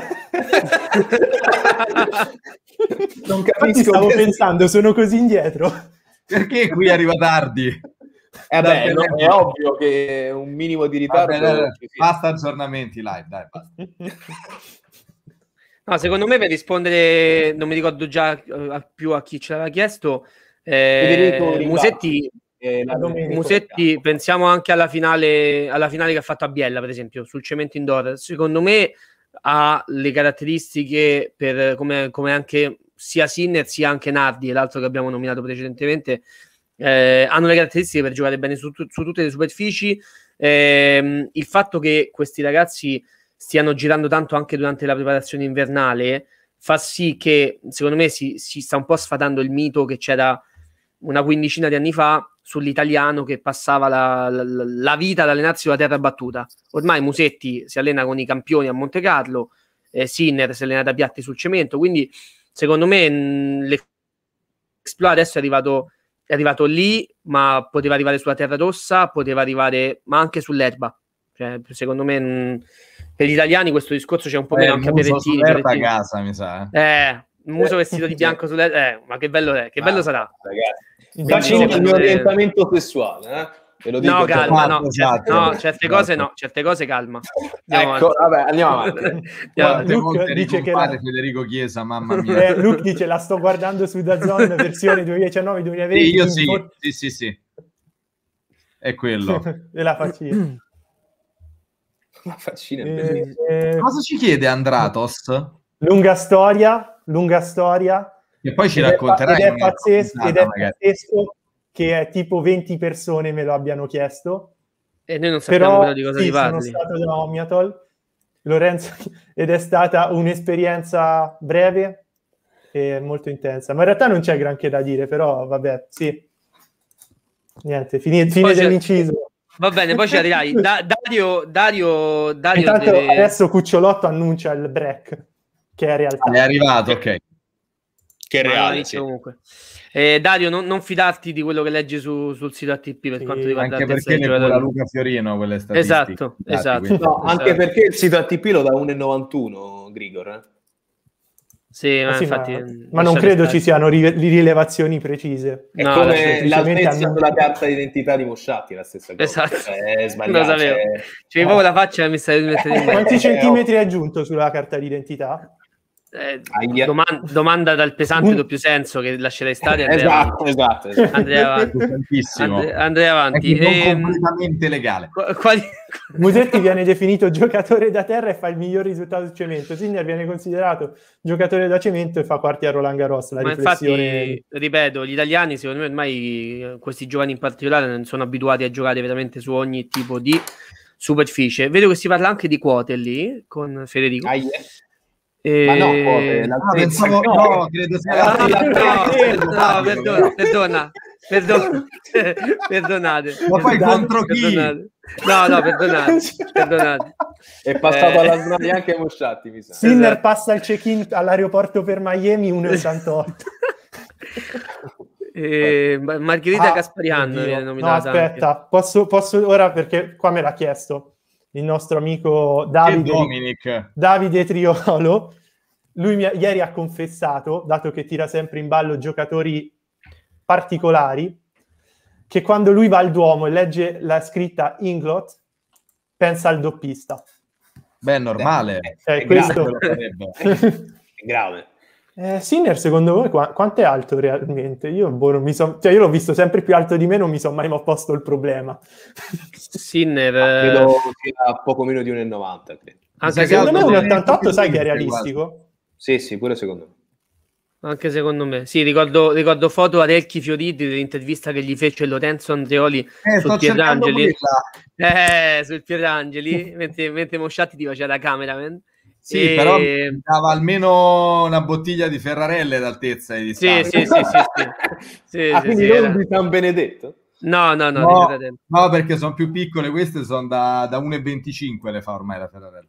non Infatti capisco. stavo che- pensando, sono così indietro. Perché qui arriva tardi? Eh beh, no, Dai, è ovvio che un minimo di ritardo. Vabbè, dai, dai, ci sia. basta aggiornamenti live, dai, basta. No, secondo me per rispondere, non mi ricordo già eh, più a chi ce l'aveva chiesto, eh, Federico Ringatti. Musetti, Eh, la Domenico. Musetti, pensiamo anche alla finale, alla finale che ha fatto a Biella, per esempio, sul cemento indoor. Secondo me ha le caratteristiche per come, come anche sia Sinner sia anche Nardi, l'altro che abbiamo nominato precedentemente, eh, hanno le caratteristiche per giocare bene su, su tutte le superfici. Eh, il fatto che questi ragazzi stiano girando tanto anche durante la preparazione invernale fa sì che, secondo me, si, si sta un po' sfatando il mito che c'era una quindicina di anni fa sull'italiano che passava la, la, la vita ad allenarsi sulla terra battuta. Ormai Musetti si allena con i campioni a Monte Carlo, eh, Sinner si allena da piatti sul cemento, quindi secondo me l'Explore adesso è arrivato, è arrivato lì, ma poteva arrivare sulla terra rossa, poteva arrivare ma anche sull'erba. Cioè, secondo me mh, per gli italiani questo discorso c'è un po' Eh, meno anche a Berrettini. a Berrettini. casa, mi sa. Eh. Eh, il muso vestito di bianco sull'erba, eh, ma che bello è, che bello Ah, sarà. Ragazzi, Quindi, vaccino il secondo mio me- orientamento sessuale, eh? Ve lo dico No, già. calma, no, Esatto, cer- esatto. no, certe cose Esatto. no, certe cose calma. Andiamo Ecco, avanti. vabbè, andiamo avanti. Andiamo Guarda, avanti. Quante Luke volte dice che ricompare la- Federico Chiesa, mamma mia. Eh, Luke dice la sto guardando su DAZN versione duemiladiciannove duemilaventi. Sì, io quindi sì, for- sì, sì, sì. È quello. e la faccio io. La faccina è bellissima. Eh, eh, Cosa ci chiede Andratos? lunga storia, lunga storia. Che poi ci Ed è, racconterai. ed è in una pazzesco, ed puntata, è magari. pazzesco che è tipo venti persone me lo abbiano chiesto. E noi non sappiamo Però però di cosa sì, ti sono parli. stato da Omniatol, Lorenzo, ed è stata un'esperienza breve e molto intensa. Ma in realtà non c'è granché da dire, però vabbè, sì. Niente, fine, fine Poi c'è- dell'inciso. Va bene, poi ci arriverai. Da- Dario, Dario, Dario Intanto deve... adesso Cucciolotto annuncia il break, che è realtà. È arrivato, ok. Che Ma reale, inizio sì. comunque. Eh, Dario, non, non fidarti di quello che leggi su- sul sito A T P per Sì, quanto riguarda Anche la terza perché dei ne cura giocatori. Luca Fiorino quelle statistiche. Esatto, Dati, esatto. quindi- No, anche Esatto. perché il sito A T P lo dà uno virgola novantuno, Grigor. Eh? Sì, Eh ma sì, infatti... ma, lasciate ma non credo stare. ci siano ri- rilevazioni precise. È No, come semplicemente l'altezza hanno- della carta d'identità di Mosciatti, la stessa cosa. Esatto. È Lo sbagliato. sapevo. cioè- C'è proprio la faccia e mi stai mettendo in mente. Quanti Eh, centimetri hai aggiunto sulla carta d'identità? Eh, Aia. doman- domanda dal pesante Un- doppio senso che lascerei stare. Andrei Esatto, avanti. esatto, esatto. Andrei avanti. Tantissimo. Andre- andrei avanti. Anche non Ehm, completamente legale. qu- quali... Musetti viene definito giocatore da terra e fa il miglior risultato sul cemento. Sinner viene considerato giocatore da cemento e fa quarti a Roland Garros. La Ma riflessione... infatti, ripeto, gli italiani, secondo me, ormai eh, questi giovani in particolare non sono abituati a giocare veramente su ogni tipo di superficie. Vedo che si parla anche di quote lì con Federico. Aia. E... Ma no, quote, Ah, l'altezza- pensavo, no, no, credo sia No, la no, no, perdona, perdona, perdona, perdonate. Ma poi Perdonate, contro chi? perdonate. No, no, perdonate, perdonate. È passato Eh. alla Snai anche Mosciatti, mi sa. Sinner Esatto. passa il check-in all'aeroporto per Miami uno virgola ottantotto. Eh, Ma- Margherita Ah, Gasparian oddio. viene No, nominata aspetta, posso, posso ora perché qua me l'ha chiesto il nostro amico E Davide, Dominic. Davide Triolo. Lui mi ha- ieri ha confessato, dato che tira sempre in ballo giocatori particolari, che quando lui va al Duomo e legge la scritta Inglot pensa al doppista. Beh, è normale. Eh, È questo- Lo farebbe. È grave. Eh, Sinner, secondo voi, qua- quanto è alto realmente? Io, boh, non mi son- cioè, io l'ho visto sempre più alto di me, non mi sono mai posto il problema. Sinner, Ma eh, credo sia poco meno di uno virgola novanta, credo. anche Sai che Secondo me altro un Dominic ottantotto sai che è quasi. realistico? Sì, sì, pure secondo me. Anche secondo me. Sì, ricordo, ricordo foto a Relchi Fioriti dell'intervista che gli fece Lorenzo Andreoli Eh, sul sto cercando Pietrangeli. quella. Eh, sul Pietrangeli, mentre, mentre Mosciatti ti faceva da cameraman. Sì, E- però mi dava almeno una bottiglia di Ferrarelle d'altezza di Sì, distanza. sì, sì, sì, sì. Sì, ah, sì, quindi sì, non era- di San Benedetto? No, no, no, No, di Ferrarelle. no, perché sono più piccole, queste sono da, da uno e venticinque le fa ormai la Ferrarelle.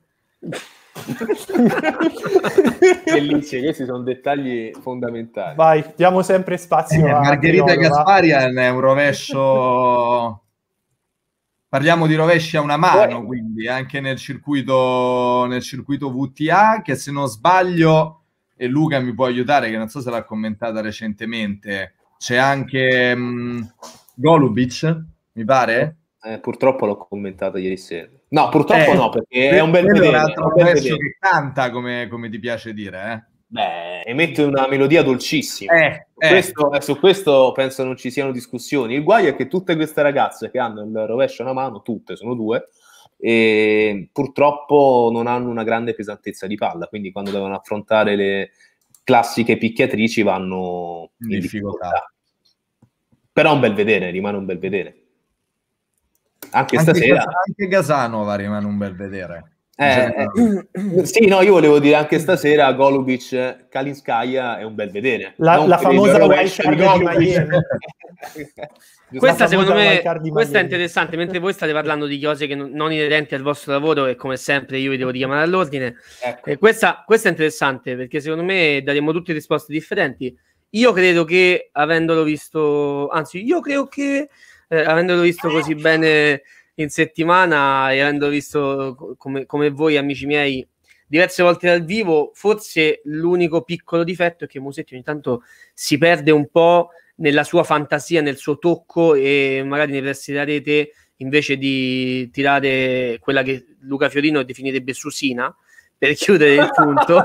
Bellissimi, questi sono dettagli fondamentali. Vai, diamo sempre spazio Eh, a Margherita Triolo, va. Gasparian è un rovescio. Parliamo di rovesci a una mano, quindi anche nel circuito, nel circuito V T A, che se non sbaglio, e Luca mi può aiutare, che non so se l'ha commentata recentemente, c'è anche mh, Golubic, mi pare? Eh, purtroppo l'ho commentato ieri sera. No, purtroppo Eh, no, perché è un bel quello vedere. un È altro un bel rovescio vedere. che canta, come, come ti piace dire, eh? Beh, emette una melodia dolcissima. Eh, Su questo, eh, su questo penso non ci siano discussioni. Il guaio è che tutte queste ragazze che hanno il rovescio a una mano, tutte, sono due, e purtroppo non hanno una grande pesantezza di palla, quindi quando devono affrontare le classiche picchiatrici vanno in In difficoltà. difficoltà. Però è un bel vedere, rimane un bel vedere. Anche, Anche, stasera. Gas- anche Gasanova rimane un bel vedere. Eh, eh, sì, no, io volevo dire anche stasera Golubic Kalinskaya è un bel vedere. La, Non la per il famosa rovescio wild di card di Golubic. Miami. Questa La secondo famosa me wild card di questa è Miami. interessante, mentre voi state parlando di cose che non, non inerenti al vostro lavoro e come sempre io vi devo richiamare all'ordine. Ecco. Eh, questa, questa è interessante perché secondo me daremo tutte risposte differenti. Io credo che avendolo visto, anzi io credo che eh, avendolo visto così bene in settimana e avendolo visto co- come, come voi amici miei diverse volte dal vivo, forse l'unico piccolo difetto è che Musetti ogni tanto si perde un po' nella sua fantasia, nel suo tocco e magari nei pressi della rete invece di tirare quella che Luca Fiorino definirebbe susina per chiudere il punto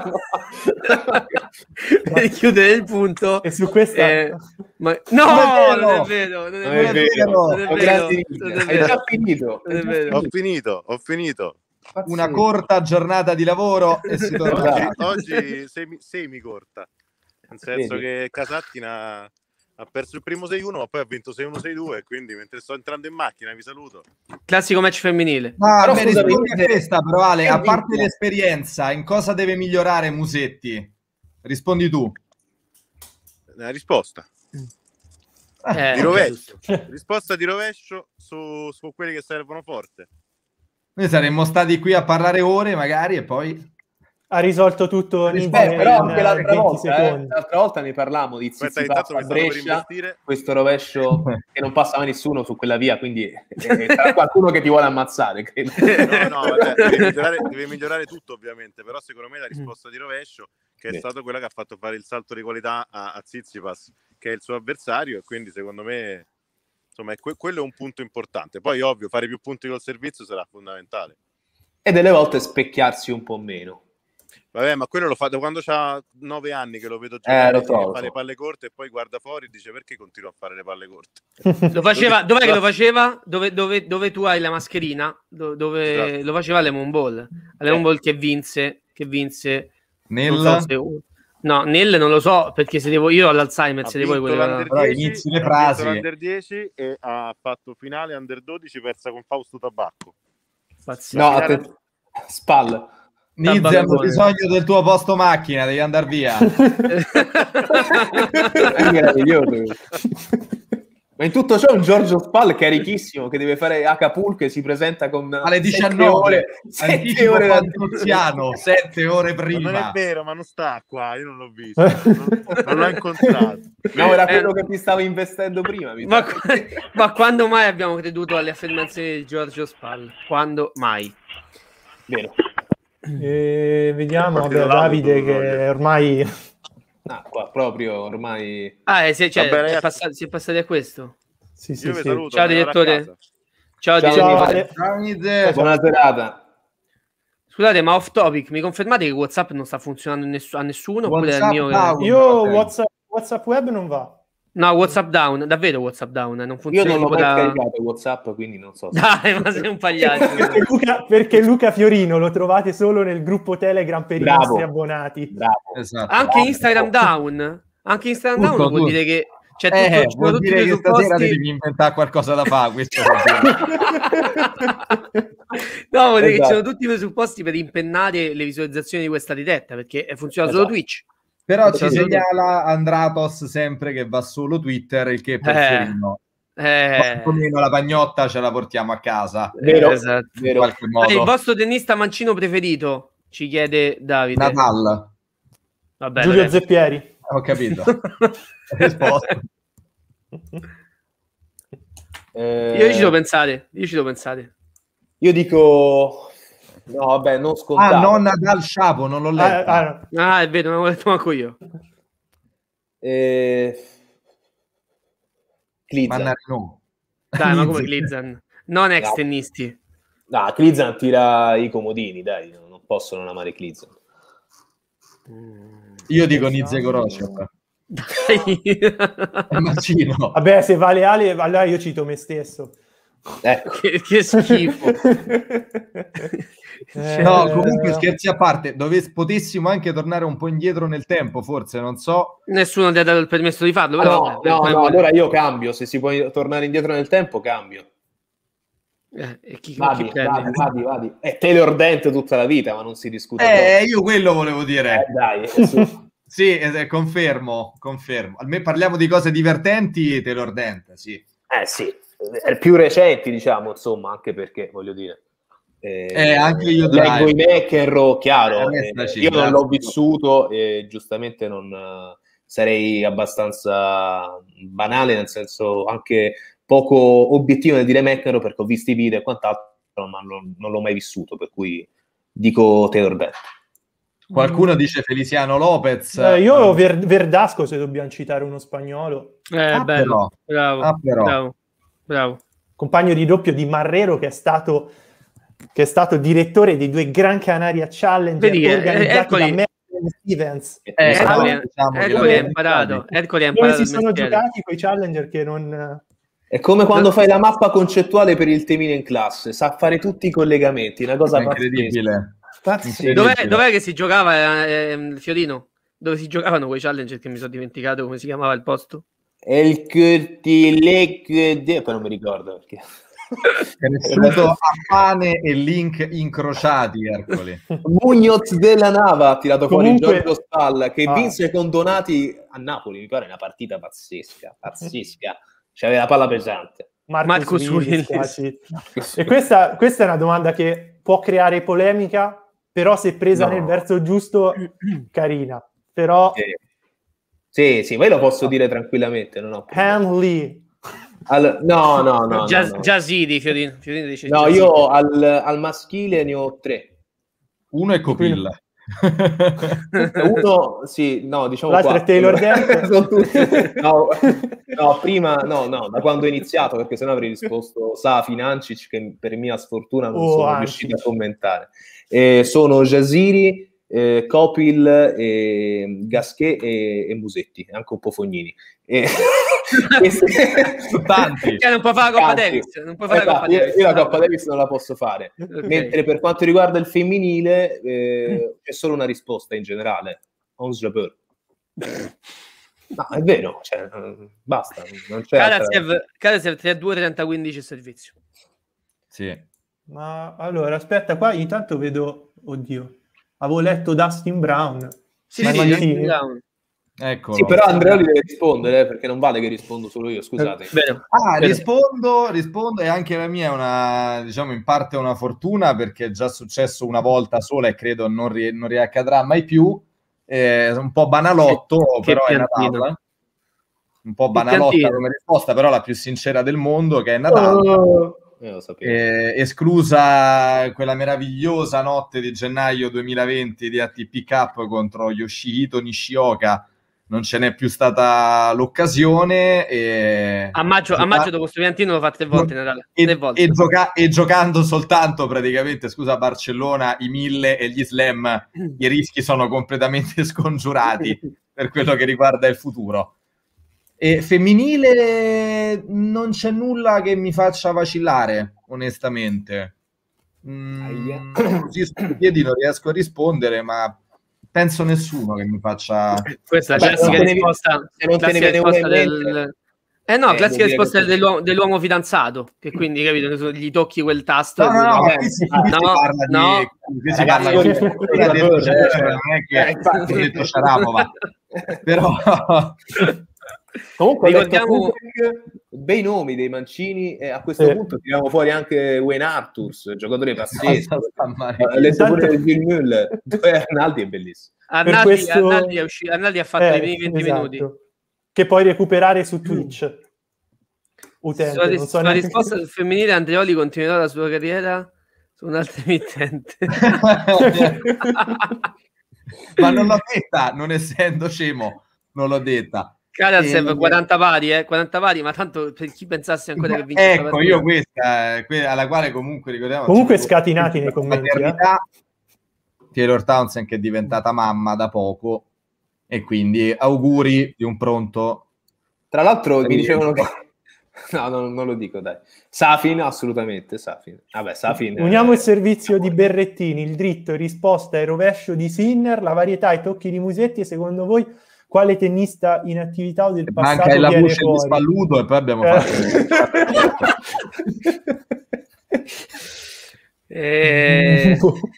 per chiudere il punto E su questa... eh, ma... no, Non è vero! non è vero non è Non è vero, vero, non è Ho vero, grandi non è ringhie. vero. È già finito. Non è È già vero. Ho finito, ho finito. Una corta giornata di lavoro e si torna a Esatto. casa. Oggi, oggi semi, semi corta, nel senso Vedi? che Casattina ha perso il primo sei uno, ma poi ha vinto sei uno sei due, quindi mentre sto entrando in macchina vi saluto. Classico match femminile. Ma Però beh, scusami, rispondi a dite- questa, però Ale, che a parte vincono? l'esperienza, in cosa deve migliorare Musetti? Rispondi tu. La risposta Eh, di rovescio, giusto. risposta di rovescio su, su quelli che servono forte. Noi saremmo stati qui a parlare ore magari e poi... Ha risolto tutto Eh, Nizzi Beh, però in anche eh, l'altra venti volta, eh, secondi. l'altra volta ne parlavamo di Aspetta, Tsitsipas intanto a mi stanno per Brescia, investire. questo rovescio che non passa mai nessuno su quella via, quindi eh, sarà qualcuno che ti vuole ammazzare, credo. No, no, vabbè, deve, migliorare, deve migliorare tutto ovviamente, però secondo me la risposta di rovescio, che è Sì. stata quella che ha fatto fare il salto di qualità a, a Tsitsipas, che è il suo avversario, e quindi secondo me insomma è que- quello è un punto importante. Poi ovvio, fare più punti col servizio sarà fondamentale. E delle volte specchiarsi un po' meno. Vabbè, ma quello lo fa da quando c'ha nove anni che lo vedo giocare, Eh, lo che so, lo fa so. le palle corte e poi guarda fuori e dice perché continuo a fare le palle corte. Lo faceva, dov'è che lo faceva? Dove, dove, dove tu hai la mascherina? Do- dove Esatto. lo faceva a Lemon Ball. A Lemon Ball che vinse, che vinse Nel... non so se- no, nel non lo so perché se devo io ho l'Alzheimer, Ha se devo vinto quella... l'Under Però dieci, inizi le ha vinto frasi. l'Under dieci e ha fatto finale Under dodici persa con Fausto Tabacco. Pazzesco. No, atten- Spal. Nizzi, hanno Tabacone. bisogno del tuo posto macchina, devi andare via. È meraviglioso. Ma in tutto ciò un Giorgio Spal carichissimo che deve fare Acapulco e si presenta con Alle sette diciannove, ore, sette anticipo ore Fantoziano, sette ore Ma non è prima. vero, ma non sta qua, io non l'ho visto, non, non l'ho incontrato. No, era Eh. quello che ti stava investendo prima. Mi ma, sa. ma quando mai abbiamo creduto alle affermazioni di Giorgio Spal? Quando mai? Vero. E vediamo, Infatti vabbè, non l'ha Davide avuto, che ormai... Ah, qua proprio ormai. Ah, eh, sì, cioè, Vabbè, è ragazzi. passati- si è passati a questo. Sì, sì, Io vi sì. saluto. Ciao, me ne vado a direttore. casa. Ciao, Ciao, direttore. Ale. Ciao, Nizzi. Buona serata. Scusate, ma off topic, mi confermate che WhatsApp non sta funzionando ness- a nessuno? Oppure è il WhatsApp mio che- down. Io Ok. WhatsApp, WhatsApp web non va. No, WhatsApp down, davvero WhatsApp down, non Io funziona. non l'ho tipo mai da... scaricato WhatsApp, quindi non so. Se... Dai, ma sei un pagliaccio. perché, Luca, perché Luca Fiorino lo trovate solo nel gruppo Telegram per Bravo. i nostri abbonati. Bravo. Esatto. Anche Bravo. Instagram down? Anche Instagram Tutto, down vuol tutto. dire che c'è tutto, Eh, ci sono vuol tutti i dire che stasera presupposti... devi inventare qualcosa da fare, questo vuol dire. No, vuol dire che ci Esatto. sono tutti i presupposti per impennare le visualizzazioni di questa diretta, perché funziona Esatto. solo Twitch. Però ci Esatto. segnala Andratos sempre che va solo Twitter, il che per Eh. Fiorino Eh, quantomeno la pagnotta ce la portiamo a casa Vero? esatto. in Vero. qualche Ah, il modo. vostro tennista mancino preferito? Ci chiede Davide. Nadal, Vabbè, Giulio vabbè. Zeppieri. ho capito. Risposta. Eh, Io ci devo pensare, io ci devo pensare. io dico... No, vabbè, non scontato. Ah, non Nadal Sciapo, non l'ho Ah, letto. ah, no. Ah, è vero, non l'avevo detto manco io. Eh... Klizan. Mannarino. Dai, ma come Nizze. Klizzan? Non ex No. tennisti. No, Klizan tira i comodini, dai, non posso non amare Klizan. Io dico Nizze Goroshev. Dai. È Mancino. Vabbè, se vale Ale, allora io cito me stesso. Ecco. che, che schifo. Eh, No, comunque scherzi a parte, dove potessimo anche tornare un po' indietro nel tempo, forse, non so. Nessuno ti ha dato il permesso di farlo, Ah, però no, vabbè, no, vai no, pure. allora io cambio, se si può tornare indietro nel tempo, cambio. Eh, e chi, Vadi, chi prendi? vadi, vadi, vadi. È Taylor Dent tutta la vita, ma non si discute. Eh, io quello volevo dire. Eh, dai, eh, su. Sì, eh, confermo, confermo. Almeno parliamo di cose divertenti, Taylor Dent, sì. Eh sì, è più recenti, diciamo, insomma, anche perché, voglio dire... Eh, Eh, anche io leggo dai. i McEnroe, chiaro, Eh, eh, restaci, io non grazie. l'ho vissuto e giustamente non eh, sarei abbastanza banale, nel senso anche poco obiettivo nel dire McEnroe perché ho visto i video e quant'altro, ma non, non l'ho mai vissuto, per cui dico Taylor Dent. Qualcuno dice Feliciano Lopez. Eh, io Ver- Verdasco, se dobbiamo citare uno spagnolo, Eh, Ah, bello, bravo, Ah, però. bravo, bravo. compagno di doppio di Marrero, che è stato, che è stato direttore dei due Gran Canaria Challenger Vedi che, organizzati eh, eccoli. da Merlin Stevens. Eh, Ercole, no, diciamo che Ercole la- ha imparato, Ercole ha Dove imparato si il sono mestiere. giocati quei Challenger che non... È come quando fai la mappa concettuale per il temino in classe, sa fare tutti i collegamenti, una cosa È incredibile. pazzesca. Dov'è, dov'è che si giocava, eh, Fiorino? Dove si giocavano quei challenger che mi sono dimenticato come si chiamava il posto? È il Curtilec, poi non mi ricordo perché. Cresciuto a pane e link incrociati, Ercole. Muñoz della Nava ha tirato Comunque- fuori Giorgio Spalla che Ah. vinse con Donati a Napoli, mi pare una partita pazzesca, pazzesca. C'aveva la palla pesante. Marcus Willis. quasi. E questa, questa è una domanda che può creare polemica, però se presa No. nel verso giusto, carina. Però Sì, sì, sì, ma io lo posso dire tranquillamente, non ho problemi. Hanley, Al- no, no, no, Già, no, no. già sì, di Fiorino. Fiorino dice No, già sì. io al, al maschile ne ho tre. Uno è Copil. Uno, sì, no, diciamo l'altro è quattro. Taylor Dent. Sono tutti- no, no, prima, no, no, da quando ho iniziato, perché sennò avrei risposto Safi, Nancic, che per mia sfortuna non Oh, sono Ancic. riuscito a commentare. Eh, sono Jasiri, eh, Copil, eh, Gasquet e, e Musetti, anche un po' Fognini. E- questi- Tanti. Che non può fare la Coppa Tanti. Davis. Non può fare la Esatto, Coppa io, Davis. io la Coppa Davis non la posso fare. Ok. Mentre per quanto riguarda il femminile eh, c'è solo una risposta in generale. Ons Jabeur. No, è vero, cioè, eh, basta. Non c'è altra- Karasev, Karasev tre a due, trenta quindici servizio. Sì. ma allora aspetta, qua intanto vedo, oddio, avevo letto Dustin Brown. Sì, Ma sì, Mancini? Dustin Brown. Eccolo. Sì, però Andreoli deve rispondere, eh, perché non vale che rispondo solo io, scusate. Vero. Ah, Vero. rispondo, rispondo e anche la mia è una, diciamo, in parte una fortuna perché è già successo una volta sola e credo non, ri- non riaccadrà mai più. È un po' banalotto, Che- però che è piantino. Natale. Un po' Che banalotta piantino. come risposta, però la più sincera del mondo, che è Natale. Oh, io lo sapevo. Eh, esclusa quella meravigliosa notte di gennaio duemilaventi di A T P Cup contro Yoshihito Nishioka, non ce n'è più stata l'occasione. E... A maggio, a maggio dopo questo piantino lo fa tre volte Natale. E, Tre volte. e gioca- e giocando soltanto praticamente, scusa, a Barcellona, i mille e gli slam, i rischi sono completamente scongiurati per quello che riguarda il futuro. E femminile non c'è nulla che mi faccia vacillare, onestamente. Mm, così su piedi non riesco a rispondere, ma penso nessuno che mi faccia... Questa è la classica risposta, se non te ne viene una in del... Eh no, eh, classica risposta che... dell'uomo, dell'uomo fidanzato, che quindi, capito, gli tocchi quel tasto. No, no, no, no, qui si, no, qui si parla no, di... Qui si parla di... Non è che ho detto Sharapova, però... Comunque ricordiamo bei nomi dei mancini e a questo eh. punto tiriamo fuori anche Wayne Arthurs, giocatore pazzesco. Ho letto pure il Gil Müller, Arnaldi è bellissimo. Arnaldi, questo... Arnaldi, è uscito, Arnaldi ha fatto eh, i primi venti esatto. minuti. Che puoi recuperare su Twitch. Utente, sulla, non so sulla risposta del femminile, Andreoli continuerà la sua carriera su un'altra emittente. Ma non l'ho detta, non essendo scemo, non l'ho detta. Karatsev e... quaranta pari, eh, quaranta pari, ma tanto per chi pensasse ancora che vince. Ecco, io questa, que- alla quale comunque ricordiamo. Comunque scatinati nei commenti. Eh? Taylor Townsend che è diventata mamma da poco e quindi auguri di un pronto. Tra l'altro mi dicevano che... No, no, non lo dico, dai. Safin, assolutamente, Safin. Vabbè, Safin... Uniamo il servizio di Berrettini, il dritto, risposta e rovescio di Sinner, la varietà e tocchi di Musetti, e secondo voi quale tennista in attività o del passato manca la viene voce fuori? Di Spalluto e poi abbiamo eh. fatto... e...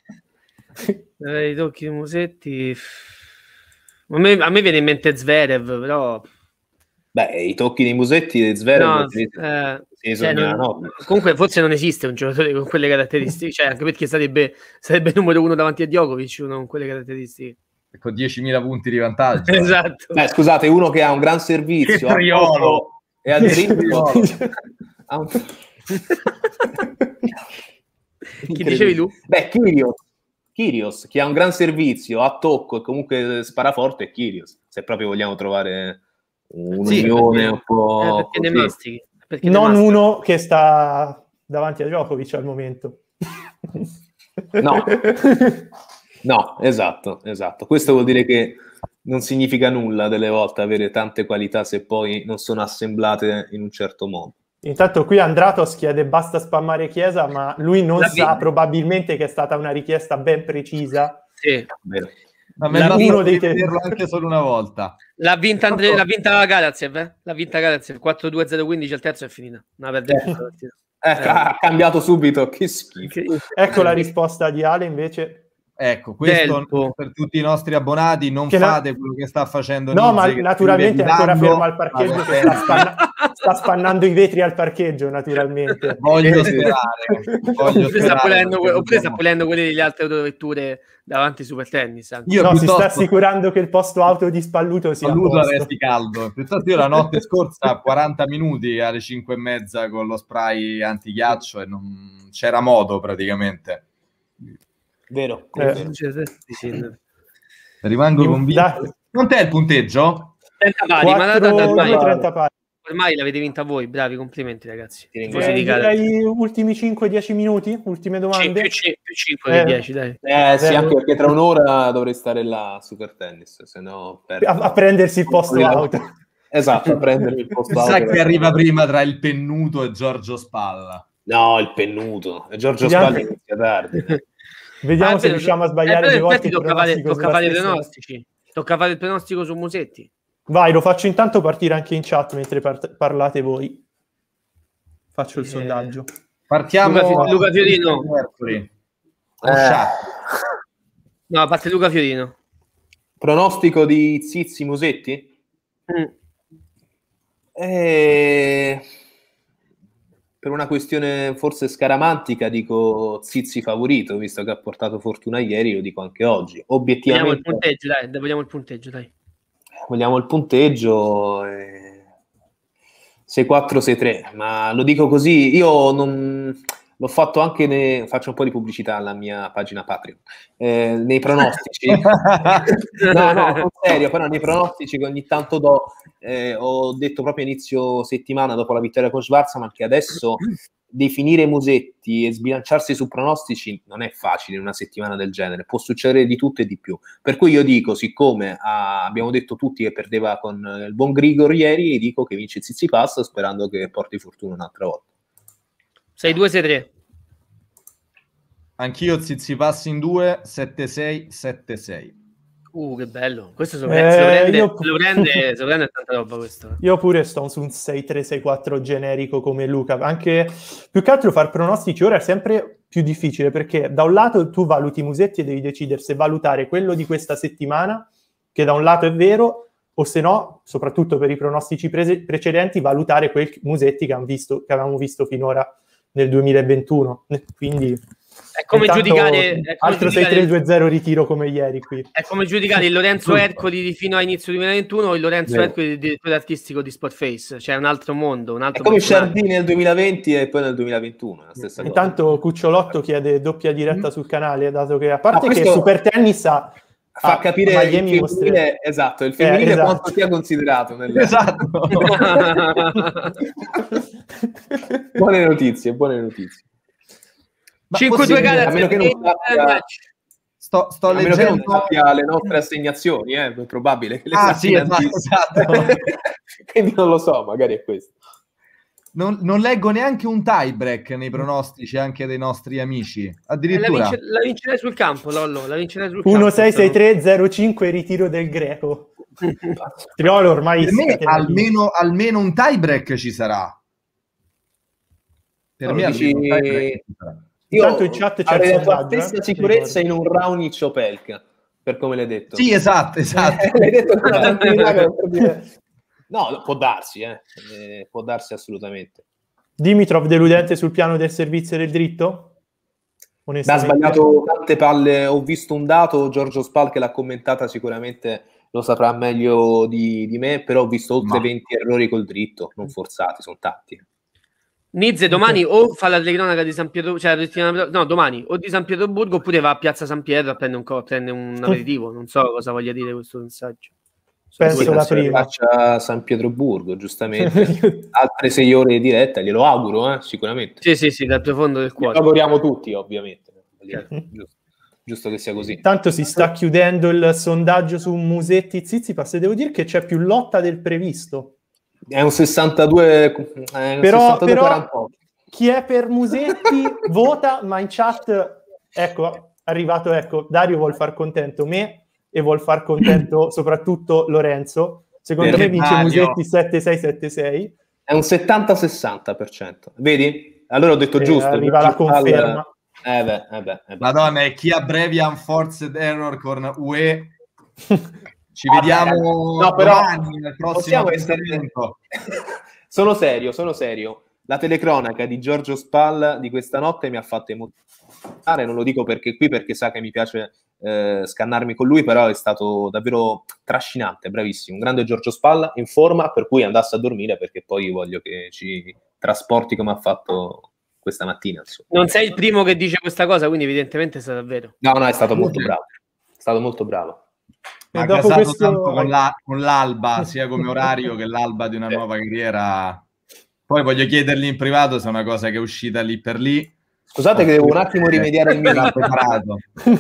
I tocchi di Musetti... A me, a me viene in mente Zverev, però... Beh, i tocchi di Musetti e Zverev no, si, eh, si cioè non, no. Comunque forse non esiste un giocatore con quelle caratteristiche, cioè anche perché sarebbe, sarebbe numero uno davanti a Djokovic, uno con quelle caratteristiche. Con diecimila punti di vantaggio. Esatto. Beh, scusate, uno che ha un gran servizio Triolo e al dribbling un... Chi dicevi tu? Beh, Kyrgios. Kyrgios, che ha un gran servizio a tocco e comunque spara forte, è Kyrgios, se proprio vogliamo trovare un'unione sì, un po'... Eh, perché ne mastichi. Perché non ne uno che sta davanti a Djokovic al momento. No. No, esatto, esatto. Questo vuol dire che non significa nulla delle volte avere tante qualità se poi non sono assemblate in un certo modo. Intanto qui Andratos chiede basta spammare Chiesa, ma lui non La sa vita. probabilmente che è stata una richiesta ben precisa. Sì. Vero. Ma me l'ha uno dei te- anche solo una volta. L'ha vinta, Andre- l'ha vinta Karatsev, eh? L'ha vinta Karatsev, quattro due zero quindici al terzo è finita. No, per eh. Eh, ha cambiato subito, che schifo. Ecco la risposta di Ale invece. Ecco, questo Delpo. Per tutti i nostri abbonati, non che fate la... quello che sta facendo no, Nizze, ma naturalmente è ancora danno, fermo al parcheggio che sta, spanna... sta spannando i vetri al parcheggio, naturalmente. Voglio sperare. Voglio oppure sta pulendo, oppure sta pulendo quelli delle altre autovetture davanti ai super tennis. Io no, piuttosto... si sta assicurando che il posto auto di Spalluto sia Spalluto resti caldo. Piuttosto io la notte scorsa quaranta minuti alle cinque e mezza con lo spray antighiaccio e non c'era modo praticamente. Vero, eh. vero. Rimango convinto. Non t'è il punteggio? trenta pari, ma da, da, da, ormai, trenta pari. Ormai l'avete vinta voi, bravi, complimenti ragazzi. Eh, direi ultimi cinque dieci minuti, ultime domande. C- più cinque che dieci, dai. Eh sì, anche perché tra un'ora dovrei stare là a Super Tennis, se no per... a, a prendersi il posto Quello... auto. Esatto, a prendermi il posto auto. Sa che arriva prima tra il Pennuto e Giorgio Spalla. No, il Pennuto. E Giorgio Spalla inizia tardi. Vediamo ah, se riusciamo a sbagliare due volte. Tocca fare, tocca fare i pronostici. Tocca fare il pronostico su Musetti. Vai, lo faccio intanto partire anche in chat mentre par- parlate voi. Faccio il eh... sondaggio. Partiamo Luca, Luca Fiorino. Eh. No, a parte Luca Fiorino. Pronostico di Zizi Musetti? Mm. Eh... Per una questione forse scaramantica dico Zizi favorito, visto che ha portato fortuna ieri, lo dico anche oggi. Obiettivamente... Vogliamo il punteggio, dai, vogliamo il punteggio, dai. Vogliamo il punteggio... Eh... sei quattro sei tre, ma lo dico così, io non... L'ho fatto anche, ne... faccio un po' di pubblicità alla mia pagina Patreon, eh, nei pronostici. no, no, in serio, però nei pronostici che ogni tanto do, eh, ho detto proprio inizio settimana dopo la vittoria con Schwarzman che adesso definire Musetti e sbilanciarsi su pronostici non è facile in una settimana del genere, può succedere di tutto e di più. Per cui io dico, siccome ah, abbiamo detto tutti che perdeva con il buon Grigor ieri, dico che vince Tsitsipas sperando che porti fortuna un'altra volta. sei due sei tre. Anch'io Tsitsipas in due, sette sei sette sei. Uh, che bello. Questo se lo Eh, prende, se lo prende, io- se lo prende, se lo prende è tanta roba questo. Io pure sto su un sei tre sei quattro generico come Luca, anche più che altro far pronostici ora è sempre più difficile, perché da un lato tu valuti Musetti e devi decidere se valutare quello di questa settimana, che da un lato è vero, o se no, soprattutto per i pronostici prese- precedenti, valutare quei Musetti che, han visto, che avevamo visto finora nel duemilaventuno. Quindi È come intanto, giudicare, è come altro sei giudicare tre due zero ritiro come ieri qui. È come giudicare il Lorenzo Ercoli di fino a inizio duemilaventuno o il Lorenzo Vero. Ercoli di direttore artistico di Sportface. C'è un altro mondo, un È altro come personaggio. Sciardini nel duemilaventi e poi nel duemilaventuno, è la stessa cosa. Intanto Cucciolotto chiede doppia diretta sul canale, dato che a parte Ah, che questo Super Tennis ha, Fa ha- capire a il Miami femminile, mostre- esatto, il femminile Eh, esatto. quanto sia considerato. Nel... Esatto. buone notizie, buone notizie. Ma cinque due possibile- gara, a meno che non sappia- Sto, sto A meno che non leggendo... sappia le nostre assegnazioni, eh, è probabile che le Ah, sappia sì, in esatto, anticipo. esatto. Quindi non lo so, magari è questo. Non, non leggo neanche un tie break nei pronostici anche dei nostri amici. La, Addirittura. vince- la vincerai sul campo, Lollo. La vincerai sul campo. uno sei sei tre zero cinque ritiro del Greco. Triolo ormai Per me scatena lì. almeno, almeno un tie break ci sarà. Per No, me dici- almeno un tie break ci sarà. Io Intanto in chat c'è avrei il la tua sondaggio, stessa eh, sicurezza ricordo. in un Raonic Opelka, per come l'hai detto. Sì, esatto, esatto. L'hai detto con una tranquillità che non per dire- No, può darsi, eh. Eh, può darsi assolutamente. Dimitrov deludente sul piano del servizio del dritto? Ha Onestamente. sbagliato tante palle, ho visto un dato, Giorgio Spal che l'ha commentata sicuramente lo saprà meglio di, di me, però ho visto oltre Ma- venti errori col dritto, non forzati, sono tanti. Nizze domani o fa la telecronaca di San Pietro, cioè la settimana- no, domani o di San Pietroburgo oppure va a Piazza San Pietro a prendere un, co- prende un aperitivo. Non so cosa voglia dire questo messaggio. Penso Poi la se ne prima. faccia a San Pietroburgo, giustamente. Altre sei ore di diretta, glielo auguro, eh, sicuramente. Sì, sì, sì, dal profondo del Lo cuore. auguriamo tutti, ovviamente. Certo. Giusto, giusto che sia così. Tanto si sta chiudendo il sondaggio su Musetti Tsitsipas e devo dire che c'è più lotta del previsto. È un sessantadue, è un Però, sessantadue però quarantotto. chi è per Musetti vota, ma in chat, ecco, arrivato, ecco, Dario vuol far contento me e vuol far contento soprattutto Lorenzo. Secondo Perché me vince Dario- Musetti sette sei sette sei. È un settanta sessanta per cento. Vedi? Allora ho detto E giusto. arriva la Giorgio Spal- conferma. Eh beh, eh beh, eh beh. Madonna, e chi abbrevia Unforced Error con U E? Ci Vabbè, vediamo no, però domani nel prossimo possiamo essere- appuntamento. sono serio, sono serio. La telecronaca di Giorgio Spal di questa notte mi ha fatto emozionare, non lo dico perché qui, perché sa che mi piace eh, scannarmi con lui, però è stato davvero trascinante, bravissimo. Un grande Giorgio Spal in forma, per cui andasse a dormire, perché poi voglio che ci trasporti come ha fatto questa mattina. Insomma. Non sei il primo che dice questa cosa, quindi evidentemente è stato vero. No, no, è stato molto bravo. È stato molto bravo. Ma E ha dopo casato questo- tanto con, la- con l'alba, sia come orario che l'alba di una nuova carriera. Poi voglio chiedergli in privato se è una cosa che è uscita lì per lì. Scusate che devo un attimo rimediare il mio L'ha link. preparato.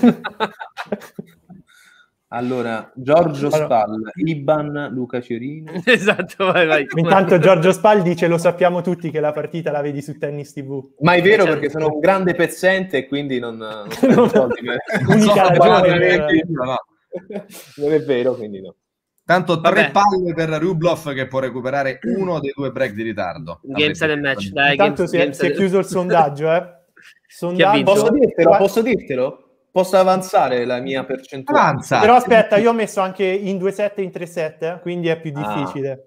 Allora, Giorgio Allora. Spal, Iban, Luca Ciorino. Esatto, vai, vai. Intanto Giorgio Spal dice lo sappiamo tutti che la partita la vedi su Tennis tivù. Ma è vero, Certo. perché sono un grande pezzente e quindi non, non spendo soldi per- Unica non so, ragione per- per- No, no. Non è vero, quindi no. Tanto Vabbè. tre palle per Rublev che può recuperare uno dei due break di ritardo. Game set and match, dai. Intanto game- si è, game si è set- chiuso il sondaggio, eh. Sondaggio. vinto? Posso dirtelo? Qua- Posso dirtelo? Posso avanzare la mia percentuale? Avanza. Però aspetta, io ho messo anche in due sette e in tre sette, eh, quindi è più Ah. difficile.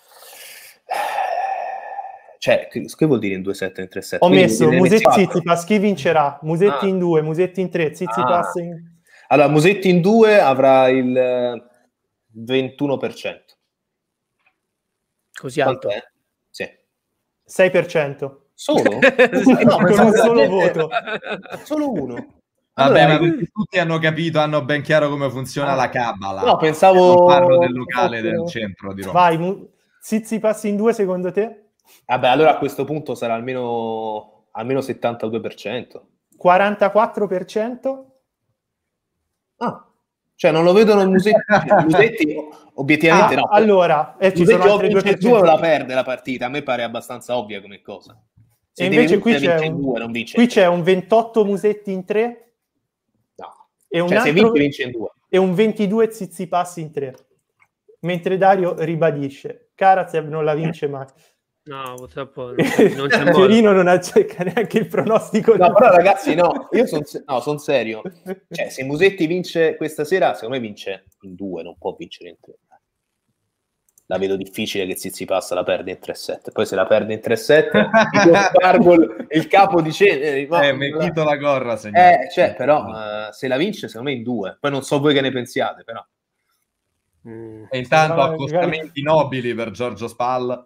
Cioè, che, che vuol dire in due sette e in tre sette? Ho Quindi messo nelle Musetti quattro. Tsitsipas, chi vincerà? Musetti Ah. in due, Musetti in tre, Tsitsipas Ah. in... Allora, Musetti in due avrà il eh, ventuno per cento. Così alto. Quant'è? Sì. sei per cento. Solo? No, Con pensavo un la solo gente- voto. Solo uno. Vabbè, Allora, ma perché tutti hanno capito, hanno ben chiaro come funziona la cabala. No, pensavo- Non parlo del locale pensavo- del centro di Roma. Vai, Mu- Tsitsipas in due secondo te? Vabbè, allora a questo punto sarà almeno almeno settantadue per cento. quarantaquattro per cento. Ah, cioè non lo vedono Musetti. Musetti obiettivamente Ah, no. allora, e ci Musetti sono o altre due vince per due o la cento. perde la partita. A me pare abbastanza ovvia come cosa. Se E deve invece qui vincere, c'è, vince un, due, non vince qui tre. c'è un ventotto Musetti in tre No. e un, Cioè, se altro, vince, vince in due. e un ventidue Tsitsipas in tre. Mentre Dario ribadisce, Karatsev non la vince mai. No, purtroppo non c'è, non c'è modo. Fiorino non azzecca neanche il pronostico. No, però ragazzi, no, io sono no, son serio. Cioè, se Musetti vince questa sera, secondo me vince in due, non può vincere in tre. La vedo difficile che Tsitsipas la perde in tre sette. Poi se la perde in tre sette, il, il capo dice... Eh, eh, mi quito la gorra, signore. Eh, cioè, però, uh, se la vince, secondo me in due. Poi non so voi che ne pensiate, però. Mm. E intanto no, accostamenti magari... nobili per Giorgio Spal.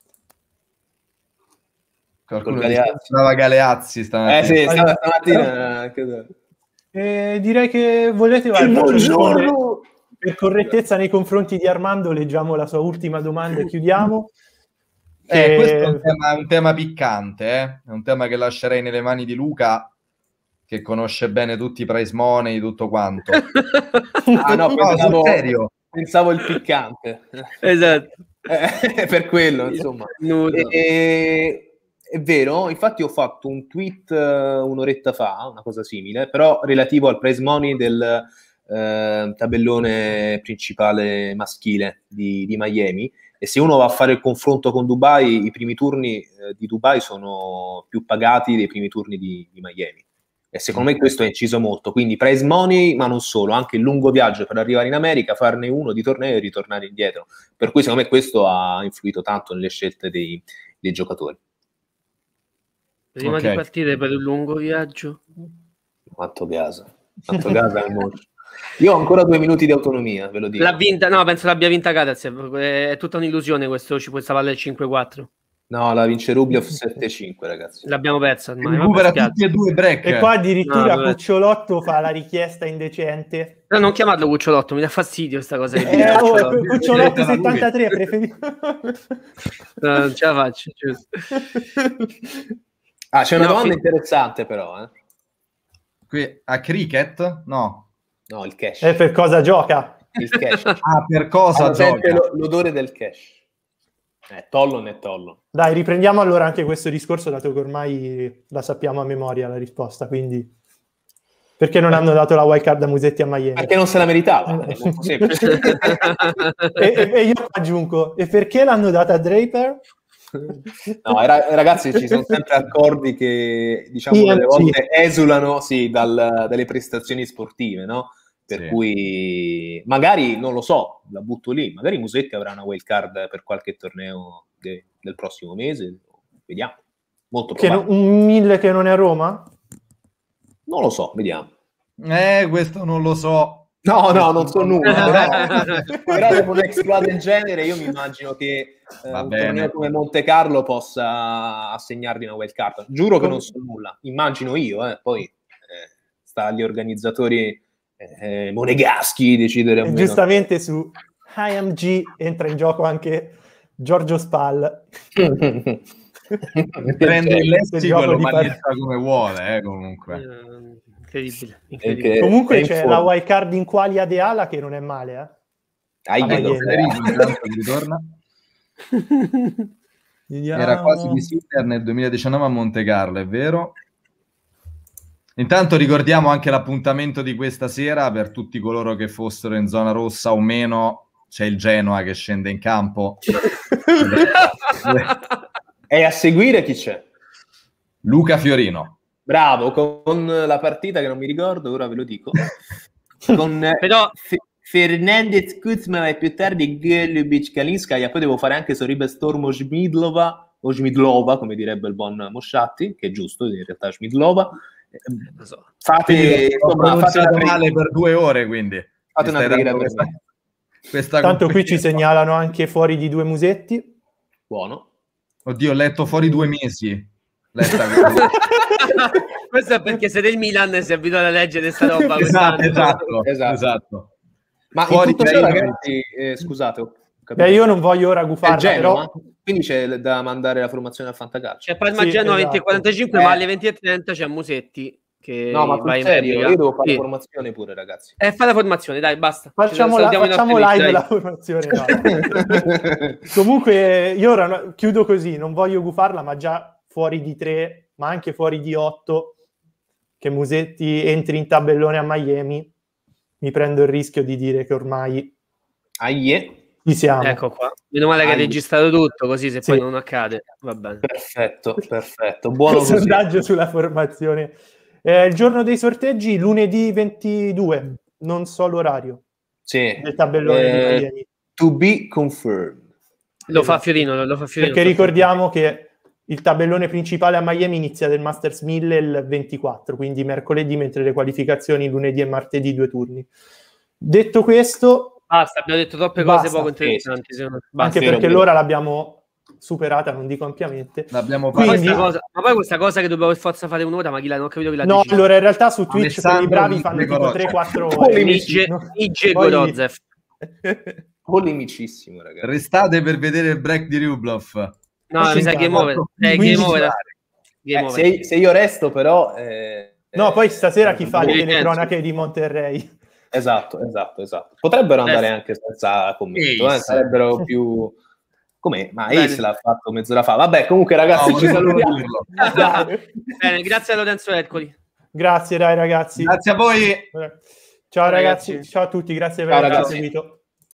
Qualcuno stava Galeazzi stamattina. Eh sì, stamattina. eh, direi che volete buongiorno. Per correttezza nei confronti di Armando leggiamo la sua ultima domanda e chiudiamo. Eh, e... Questo è un tema, un tema piccante, eh? È un tema che lascerei nelle mani di Luca, che conosce bene tutti i prize money, tutto quanto. Ah no, pensavo, no, serio. pensavo il piccante. Esatto. Eh, per quello, insomma. E, e, è vero, infatti ho fatto un tweet uh, un'oretta fa, una cosa simile, però relativo al prize money del uh, tabellone principale maschile di, di Miami. E se uno va a fare il confronto con Dubai, i primi turni uh, di Dubai sono più pagati dei primi turni di, di Miami. E secondo me questo è inciso molto, quindi prize money, ma non solo, anche il lungo viaggio per arrivare in America, farne uno di torneo e ritornare indietro. Per cui secondo me questo ha influito tanto nelle scelte dei, dei giocatori. Prima okay. di partire per un lungo viaggio. Quanto gasa, quanto gasa è molto. Io ho ancora due minuti di autonomia, ve lo dico. L'ha vinta, no, penso l'abbia vinta Karatsev, è tutta un'illusione questo, ci può stare il cinque quattro. No, la vince Rublev sette cinque, ragazzi. L'abbiamo persa ormai. Recupera tutti e due break. E qua addirittura no, Cucciolotto fa la richiesta indecente. No, non chiamarlo Cucciolotto, mi dà fastidio questa cosa. Che eh, oh, Cucciolotto settantatré, preferisco. No, non ce la faccio, giusto. Ah, c'è una no, domanda fi- interessante però, eh. Qui a cricket? No. No, il cash. E per cosa gioca? Il cash. Ah, per cosa gioca? Lo, l'odore del cash. Eh, Tollon è Tollon. Dai, riprendiamo allora anche questo discorso, dato che ormai la sappiamo a memoria la risposta, quindi perché non hanno dato la wild card a Musetti a Miami? Perché non se la meritava. È molto semplice. e, e, e io aggiungo, e perché l'hanno data a Draper? No, ra- ragazzi, ci sono sempre accordi che, diciamo, delle volte esulano sì, dal, dalle prestazioni sportive, no? Per sì. cui magari, non lo so, la butto lì, magari Musetti avrà una wild card per qualche torneo de- del prossimo mese, vediamo. Molto probabile. Che no, un mille che non è a Roma? Non lo so, vediamo. Eh, questo non lo so. No, no, non so nulla, però, però dopo un exploit del genere io mi immagino che eh, un bene. torneo come Monte Carlo possa assegnargli una wild card. Giuro che non so nulla, immagino io, eh. Poi eh, sta agli organizzatori eh, monegaschi decidere. E giustamente su I M G entra in gioco anche Giorgio Spal. Prende il lessico e lo manetta come vuole, eh, comunque. Uh, incredibile. incredibile. Che, comunque c'è la wild card in quali ad Eala che non è male, eh? Ah, io ritorna. Era quasi di Sinner nel duemiladiciannove a Monte Carlo, è vero? Intanto ricordiamo anche l'appuntamento di questa sera per tutti coloro che fossero in zona rossa o meno. C'è il Genoa che scende in campo. E a seguire chi c'è? Luca Fiorino. Bravo, con la partita che non mi ricordo, ora ve lo dico. Con Però... F- Fernandez, Kuzma e più tardi Golubic, Kalinskaya. Poi devo fare anche Sorribe Stormo Schmidlova, o Schmidlova, come direbbe il buon Mosciatti, che è giusto, in realtà Schmidlova. Fate, insomma, fate una male per due ore, quindi. Fate una preghiera per questa, me. Questa Tanto qui ci segnalano anche fuori di due Musetti. Buono. Oddio, ho letto fuori due mesi. Questo è perché se del Milan si abituato a leggere questa roba. Esatto, esatto, esatto. esatto. Ma fuori in tutto ciò, ragazzi, eh, scusate. Beh, io non voglio ora gufarla, però, Quindi c'è da mandare la formazione al Fantacalcio. C'è Parma Sì, Genova esatto. venti e quarantacinque, Eh. ma alle venti e trenta c'è Musetti che No, ma va sul in serio, pratica. io devo fare Sì. la formazione pure, ragazzi. Eh, fai la formazione, dai, basta. Facciamo, Ci la, salutiamo i facciamo nostri live amici, la formazione. No. Comunque io ora no- chiudo così, non voglio gufarla, ma già fuori di tre, ma anche fuori di otto, che Musetti entri in tabellone a Miami, mi prendo il rischio di dire che ormai Aie. ci siamo. Ecco qua. Meno male che hai Dai. registrato tutto, così se Sì. poi non accade, va bene. Perfetto, perfetto. Buono così. Sondaggio sulla formazione. Eh, il giorno dei sorteggi, lunedì ventidue, non so l'orario Sì. del tabellone di Eh, Miami. to be confirmed. Lo fa Esatto. Fiorino, lo fa Fiorino. Perché ricordiamo che il tabellone principale a Miami inizia del Masters mille il ventiquattro, quindi mercoledì, mentre le qualificazioni lunedì e martedì, due turni. Detto questo, Basta, abbiamo detto troppe cose Basta. poco interessanti. secondo me. anche Basta. vero, perché vero. l'ora l'abbiamo superata, non dico ampiamente. L'abbiamo Ma poi, Quindi- questa cosa, ma poi questa cosa che dobbiamo per forza fare un'ora, ma chi l'ha, non ho capito chi l'ha No, deciso. allora in realtà su Twitch quelli Alessandro bravi fanno tipo Nicolò, tre quattro ore. Polemici. Ige, No? Ige Poi- Gorozef. Polemicissimo, ragazzi. Restate per vedere il break di Rublov. No, Sì, mi sa sì, game over. Eh, quindici game over. Game Eh, over. se, se io resto, però. eh, No, eh, poi stasera chi fa le Evidenza. telecronache di Monterrey? Esatto, esatto, esatto. Potrebbero andare Adesso. anche senza commento, eh, Ace. sarebbero più. Come? Ma Bene. Ace l'ha fatto mezz'ora fa. Vabbè, comunque, ragazzi, No, ci volevo salutiamo. dirlo. Dai. Bene, grazie a Lorenzo Ercoli. Grazie, dai ragazzi. Grazie a voi. Ciao ragazzi, Ragazzi. ciao a tutti, grazie per Ciao, aver ragazzi. seguito.